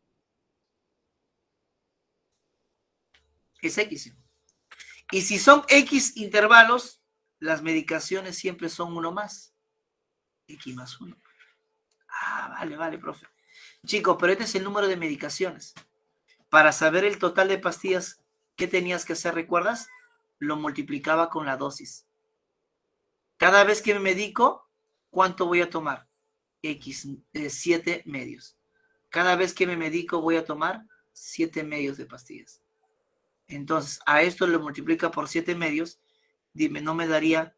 Es X. Y si son X intervalos, las medicaciones siempre son uno más. X más 1. Ah, vale, vale, profe. Chicos, pero este es el número de medicaciones. Para saber el total de pastillas, ¿qué tenías que hacer? ¿Recuerdas? Lo multiplicaba con la dosis. Cada vez que me medico, ¿cuánto voy a tomar? X, 7 medios. Cada vez que me medico, voy a tomar 7 medios de pastillas. Entonces, a esto lo multiplica por 7 medios. Dime, ¿no me daría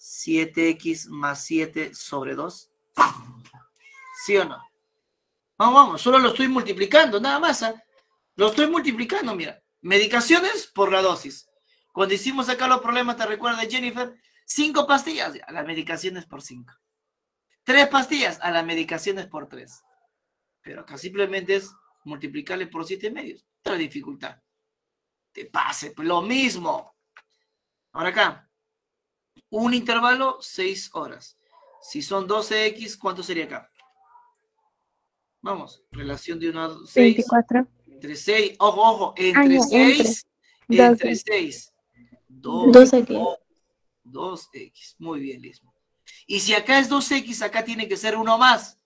7x más 7 sobre 2? ¿Sí o no? Vamos, vamos, solo lo estoy multiplicando, nada más. ¿Eh? Lo estoy multiplicando, mira. Medicaciones por la dosis. Cuando hicimos acá los problemas, ¿te recuerdas, Jennifer? 5 pastillas, a las medicaciones por 5. 3 pastillas, a las medicaciones por 3. Pero acá simplemente es multiplicarle por 7 medios. Otra dificultad. Te pase, pues lo mismo. Ahora acá. Un intervalo, 6 horas. Si son 12x, ¿cuánto sería acá? Vamos, relación de 1 a 6. 24. Entre 6, ojo, ojo, entre 6, entre 6. 2x. 2x, muy bien, Lismo. Y si acá es 2x, acá tiene que ser uno más.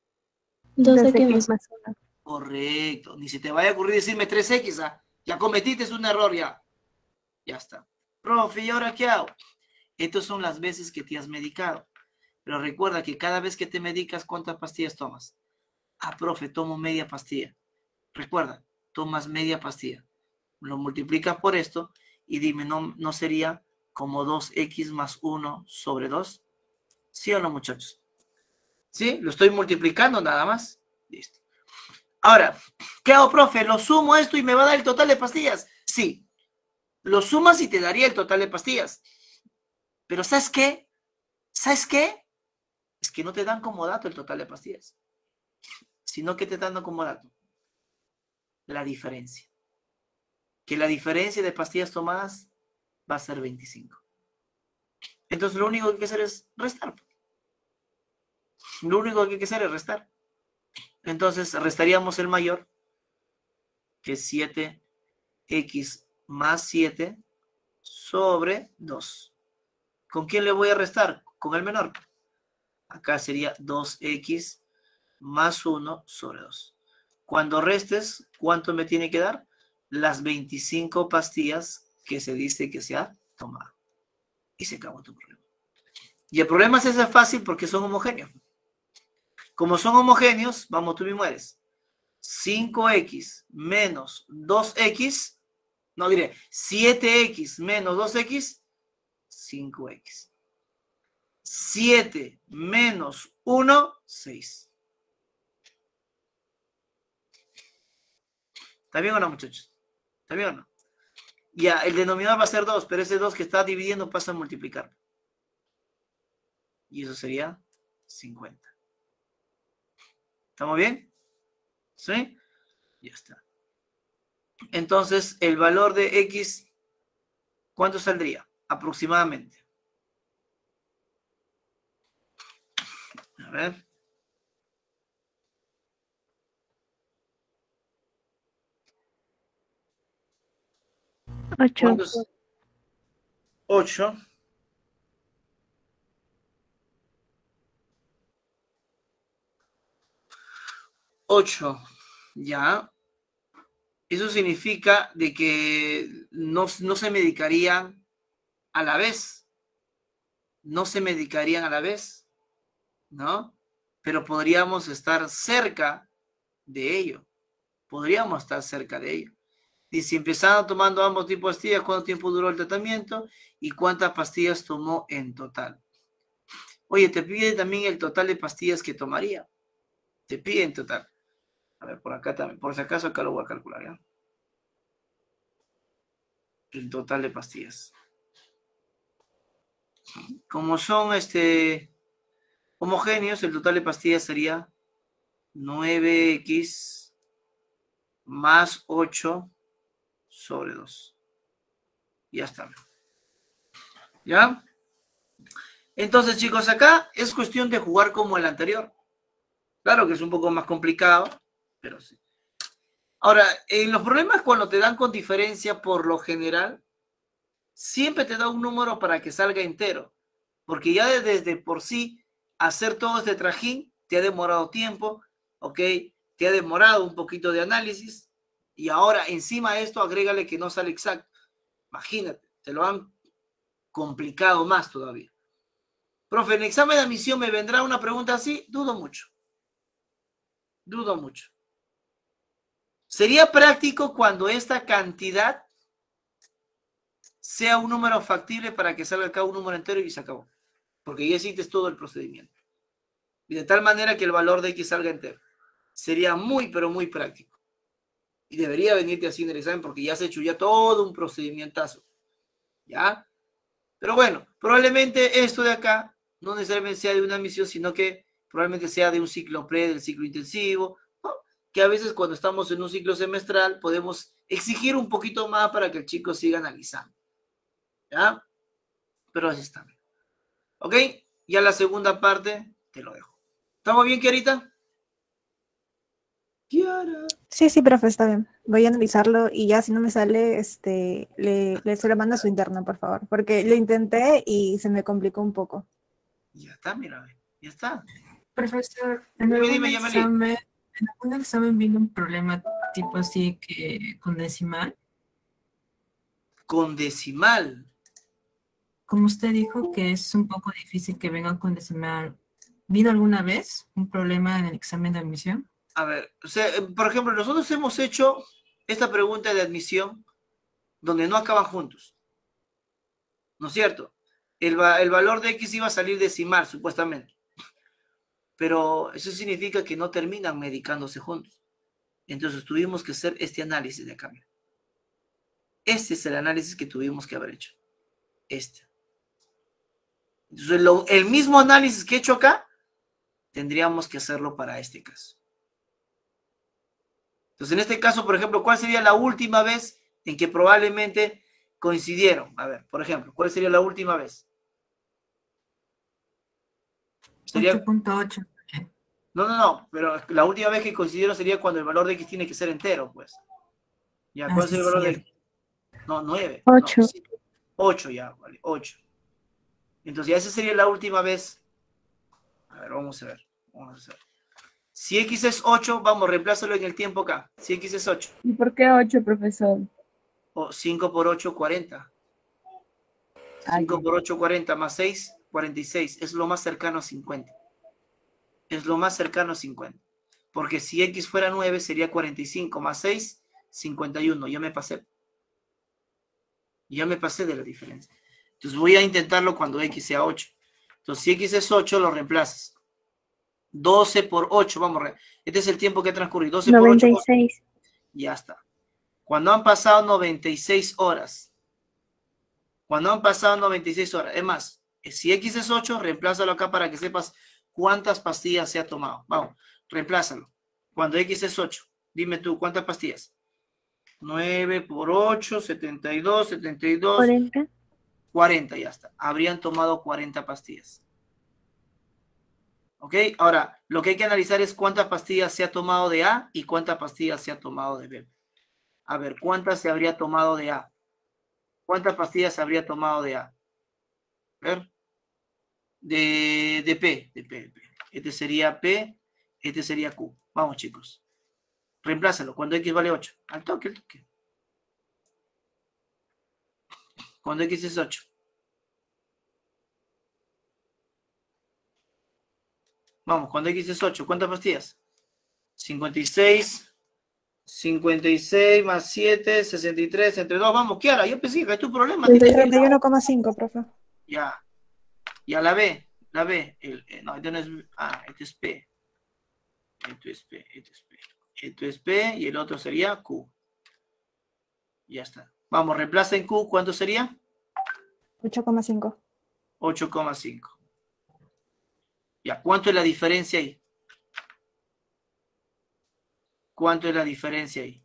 2x más 1. Correcto, ni se te vaya a ocurrir decirme 3x, ¿ah? Ya cometiste un error, ya. Ya está. Profe, ¿y ahora qué hago? Estas son las veces que te has medicado. Pero recuerda que cada vez que te medicas, ¿cuántas pastillas tomas? Ah, profe, tomo media pastilla. Recuerda, tomas media pastilla. Lo multiplicas por esto y dime, ¿no sería como 2x más 1 sobre 2? ¿Sí o no, muchachos? ¿Sí? Lo estoy multiplicando nada más. Listo. Ahora, ¿qué hago, profe? ¿Lo sumo esto y me va a dar el total de pastillas? Sí. Lo sumas y te daría el total de pastillas. Pero ¿sabes qué? ¿Sabes qué? Es que no te dan como dato el total de pastillas. Sino que te dan como dato la diferencia. Que la diferencia de pastillas tomadas va a ser 25. Entonces lo único que hay que hacer es restar. Lo único que hay que hacer es restar. Entonces restaríamos el mayor, que es 7x más 7 sobre 2. ¿Con quién le voy a restar? Con el menor. Acá sería 2x más 1 sobre 2. Cuando restes, ¿cuánto me tiene que dar? Las 25 pastillas que se dice que se ha tomado. Y se acabó tu problema. Y el problema es ese fácil porque son homogéneos. Como son homogéneos, vamos, tú mismo eres. 5x menos 2x, no diré, 7x menos 2x, 5x. 7 menos 1, 6. ¿Está bien o no, muchachos? ¿Está bien o no? Ya, el denominador va a ser 2, pero ese 2 que está dividiendo pasa a multiplicar. Y eso sería 50. ¿Estamos bien? ¿Sí? Ya está. Entonces, el valor de x, ¿cuánto saldría? Aproximadamente. A ver. Ocho. 8. Ya. Eso significa de que no se medicarían a la vez. No se medicarían a la vez, ¿no? Pero podríamos estar cerca de ello. Podríamos estar cerca de ello. Y si empezaron tomando ambos tipos de pastillas, ¿cuánto tiempo duró el tratamiento? ¿Y cuántas pastillas tomó en total? Oye, te pide también el total de pastillas que tomaría. Te pide en total. A ver, por acá también. Por si acaso acá lo voy a calcular, ¿ya? El total de pastillas. Como son homogéneos, el total de pastillas sería 9x más 8 sobre 2. Ya está. ¿Ya? Entonces, chicos, acá es cuestión de jugar como el anterior. Claro que es un poco más complicado, pero sí. Ahora, en los problemas cuando te dan con diferencia, por lo general, siempre te da un número para que salga entero. Porque ya desde por sí, hacer todo este trajín te ha demorado tiempo, ¿ok? Te ha demorado un poquito de análisis. Y ahora, encima de esto, agrégale que no sale exacto. Imagínate, te lo han complicado más todavía. Profe, en examen de admisión me vendrá una pregunta así, dudo mucho. Dudo mucho. Sería práctico cuando esta cantidad sea un número factible para que salga acá un número entero y se acabó. Porque ya hiciste todo el procedimiento. Y de tal manera que el valor de X salga entero. Sería muy, pero muy práctico. Y debería venirte así en el examen porque ya has hecho ya todo un procedimientazo. ¿Ya? Pero bueno, probablemente esto de acá no necesariamente sea de una admisión, sino que probablemente sea de un ciclo pre, del ciclo intensivo, ¿no? Que a veces cuando estamos en un ciclo semestral podemos exigir un poquito más para que el chico siga analizando. ¿Ya? Pero así está. ¿Ok? Ya la segunda parte te lo dejo. ¿Estamos bien, Kiarita? Kiara. Sí, profe, está bien. Voy a analizarlo y ya si no me sale, se lo mando a su interno, por favor. Porque lo intenté y se me complicó un poco. Ya está, mira, ya está. Profesor, en algún examen vino un problema tipo así que con decimal. Con decimal. Como usted dijo que es un poco difícil que vengan con decimal, ¿vino alguna vez un problema en el examen de admisión? A ver, o sea, por ejemplo, nosotros hemos hecho esta pregunta de admisión donde no acaban juntos. ¿No es cierto? El valor de X iba a salir decimal, supuestamente. Pero eso significa que no terminan medicándose juntos. Entonces tuvimos que hacer este análisis de acá. Este es el análisis que tuvimos que haber hecho. Este. Entonces, el mismo análisis que he hecho acá, tendríamos que hacerlo para este caso. Entonces, en este caso, por ejemplo, ¿cuál sería la última vez en que probablemente coincidieron? A ver, por ejemplo, ¿cuál sería la última vez? 8.8. No, pero la última vez que coincidieron sería cuando el valor de X tiene que ser entero, pues. Ya, ¿cuál sería el valor de X? No, 9. 8. No, 8 ya, vale, 8. Entonces, ya esa sería la última vez. A ver, vamos a ver. Si X es 8, vamos, reemplázalo en el tiempo acá. Si X es 8. ¿Y por qué 8, profesor? O 5 por 8, 40. 5 por 8, 40 más 6, 46. Es lo más cercano a 50. Es lo más cercano a 50. Porque si X fuera 9, sería 45 más 6, 51. Ya me pasé. Ya me pasé de la diferencia. Entonces voy a intentarlo cuando X sea 8. Entonces si X es 8, lo reemplazas. 12 por 8, vamos. Este es el tiempo que ha transcurrido. 12 por 8. 96. Ya está. Cuando han pasado 96 horas. Cuando han pasado 96 horas. Es más, si X es 8, reemplázalo acá para que sepas cuántas pastillas se ha tomado. Vamos, reemplázalo. Cuando X es 8, dime tú, ¿cuántas pastillas? 9 por 8, 72, 72. 40. 40, ya está. Habrían tomado 40 pastillas. ¿Ok? Ahora, lo que hay que analizar es cuántas pastillas se ha tomado de A y cuántas pastillas se ha tomado de B. A ver, ¿cuántas se habría tomado de A? ¿Cuántas pastillas se habría tomado de A? A ver. De P. Este sería P, este sería Q. Vamos, chicos. Reemplázalo. Cuando X vale 8. Al toque, al toque. Cuando X es 8. Vamos, cuando X es 8. ¿Cuántas pastillas? 56. 56 más 7, 63, entre 2. Vamos, Kiara, yo pensé que es tu problema. 31,5, profe. Ya. Ya la B. La B. No, este no es. Este es P. Esto es P. Esto es P. Esto es P y el otro sería Q. Ya está. Vamos, reemplaza en Q. ¿Cuánto sería? 8,5. 8,5. Ya, ¿cuánto es la diferencia ahí? ¿Cuánto es la diferencia ahí?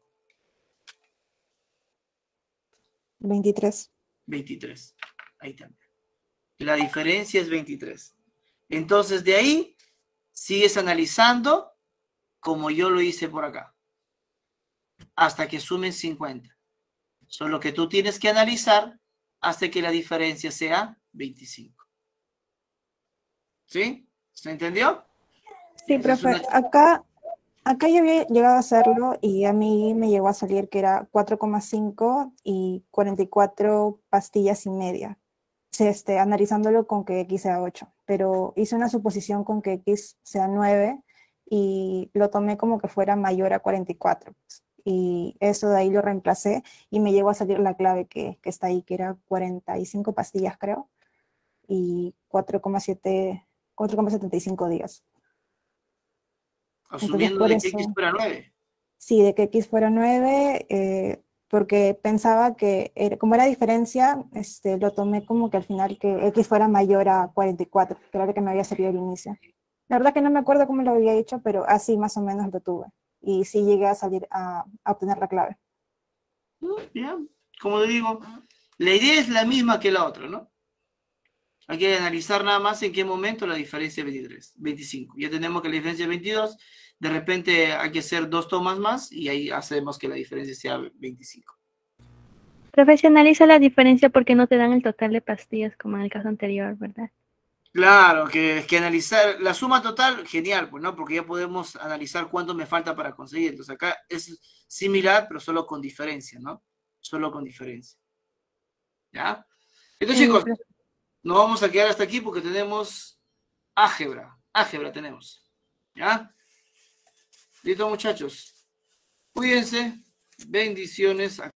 23. 23. Ahí también. La diferencia es 23. Entonces, de ahí, sigues analizando como yo lo hice por acá. Hasta que sumen 50. Solo que tú tienes que analizar hasta que la diferencia sea 25. ¿Sí? ¿Se entendió? Sí, profe. Acá yo había llegado a hacerlo y a mí me llegó a salir que era 4,5 y 44 pastillas y media. Analizándolo con que X sea 8. Pero hice una suposición con que X sea 9 y lo tomé como que fuera mayor a 44. Y eso de ahí lo reemplacé y me llegó a salir la clave que está ahí, que era 45 pastillas, creo, y 4,75 días. Asumiendo por de que eso, X fuera 9. Sí, de que X fuera 9, porque pensaba que como era diferencia, lo tomé como que al final que X fuera mayor a 44, que era lo que me había salido al inicio. La verdad que no me acuerdo cómo lo había hecho, pero así más o menos lo tuve. Y sí llegué a salir a obtener la clave. Ya, como le digo, la idea es la misma que la otra, ¿no? Hay que analizar nada más en qué momento la diferencia es 25. Ya tenemos que la diferencia es 22. De repente hay que hacer 2 tomas más y ahí hacemos que la diferencia sea 25. Profesionaliza la diferencia porque no te dan el total de pastillas como en el caso anterior, ¿verdad? Claro, que analizar la suma total, genial, pues, ¿no? Porque ya podemos analizar cuánto me falta para conseguir. Entonces acá es similar, pero solo con diferencia, ¿no? Solo con diferencia. ¿Ya? Entonces, chicos, nos vamos a quedar hasta aquí porque tenemos álgebra. Álgebra tenemos. ¿Ya? Listo, muchachos. Cuídense. Bendiciones.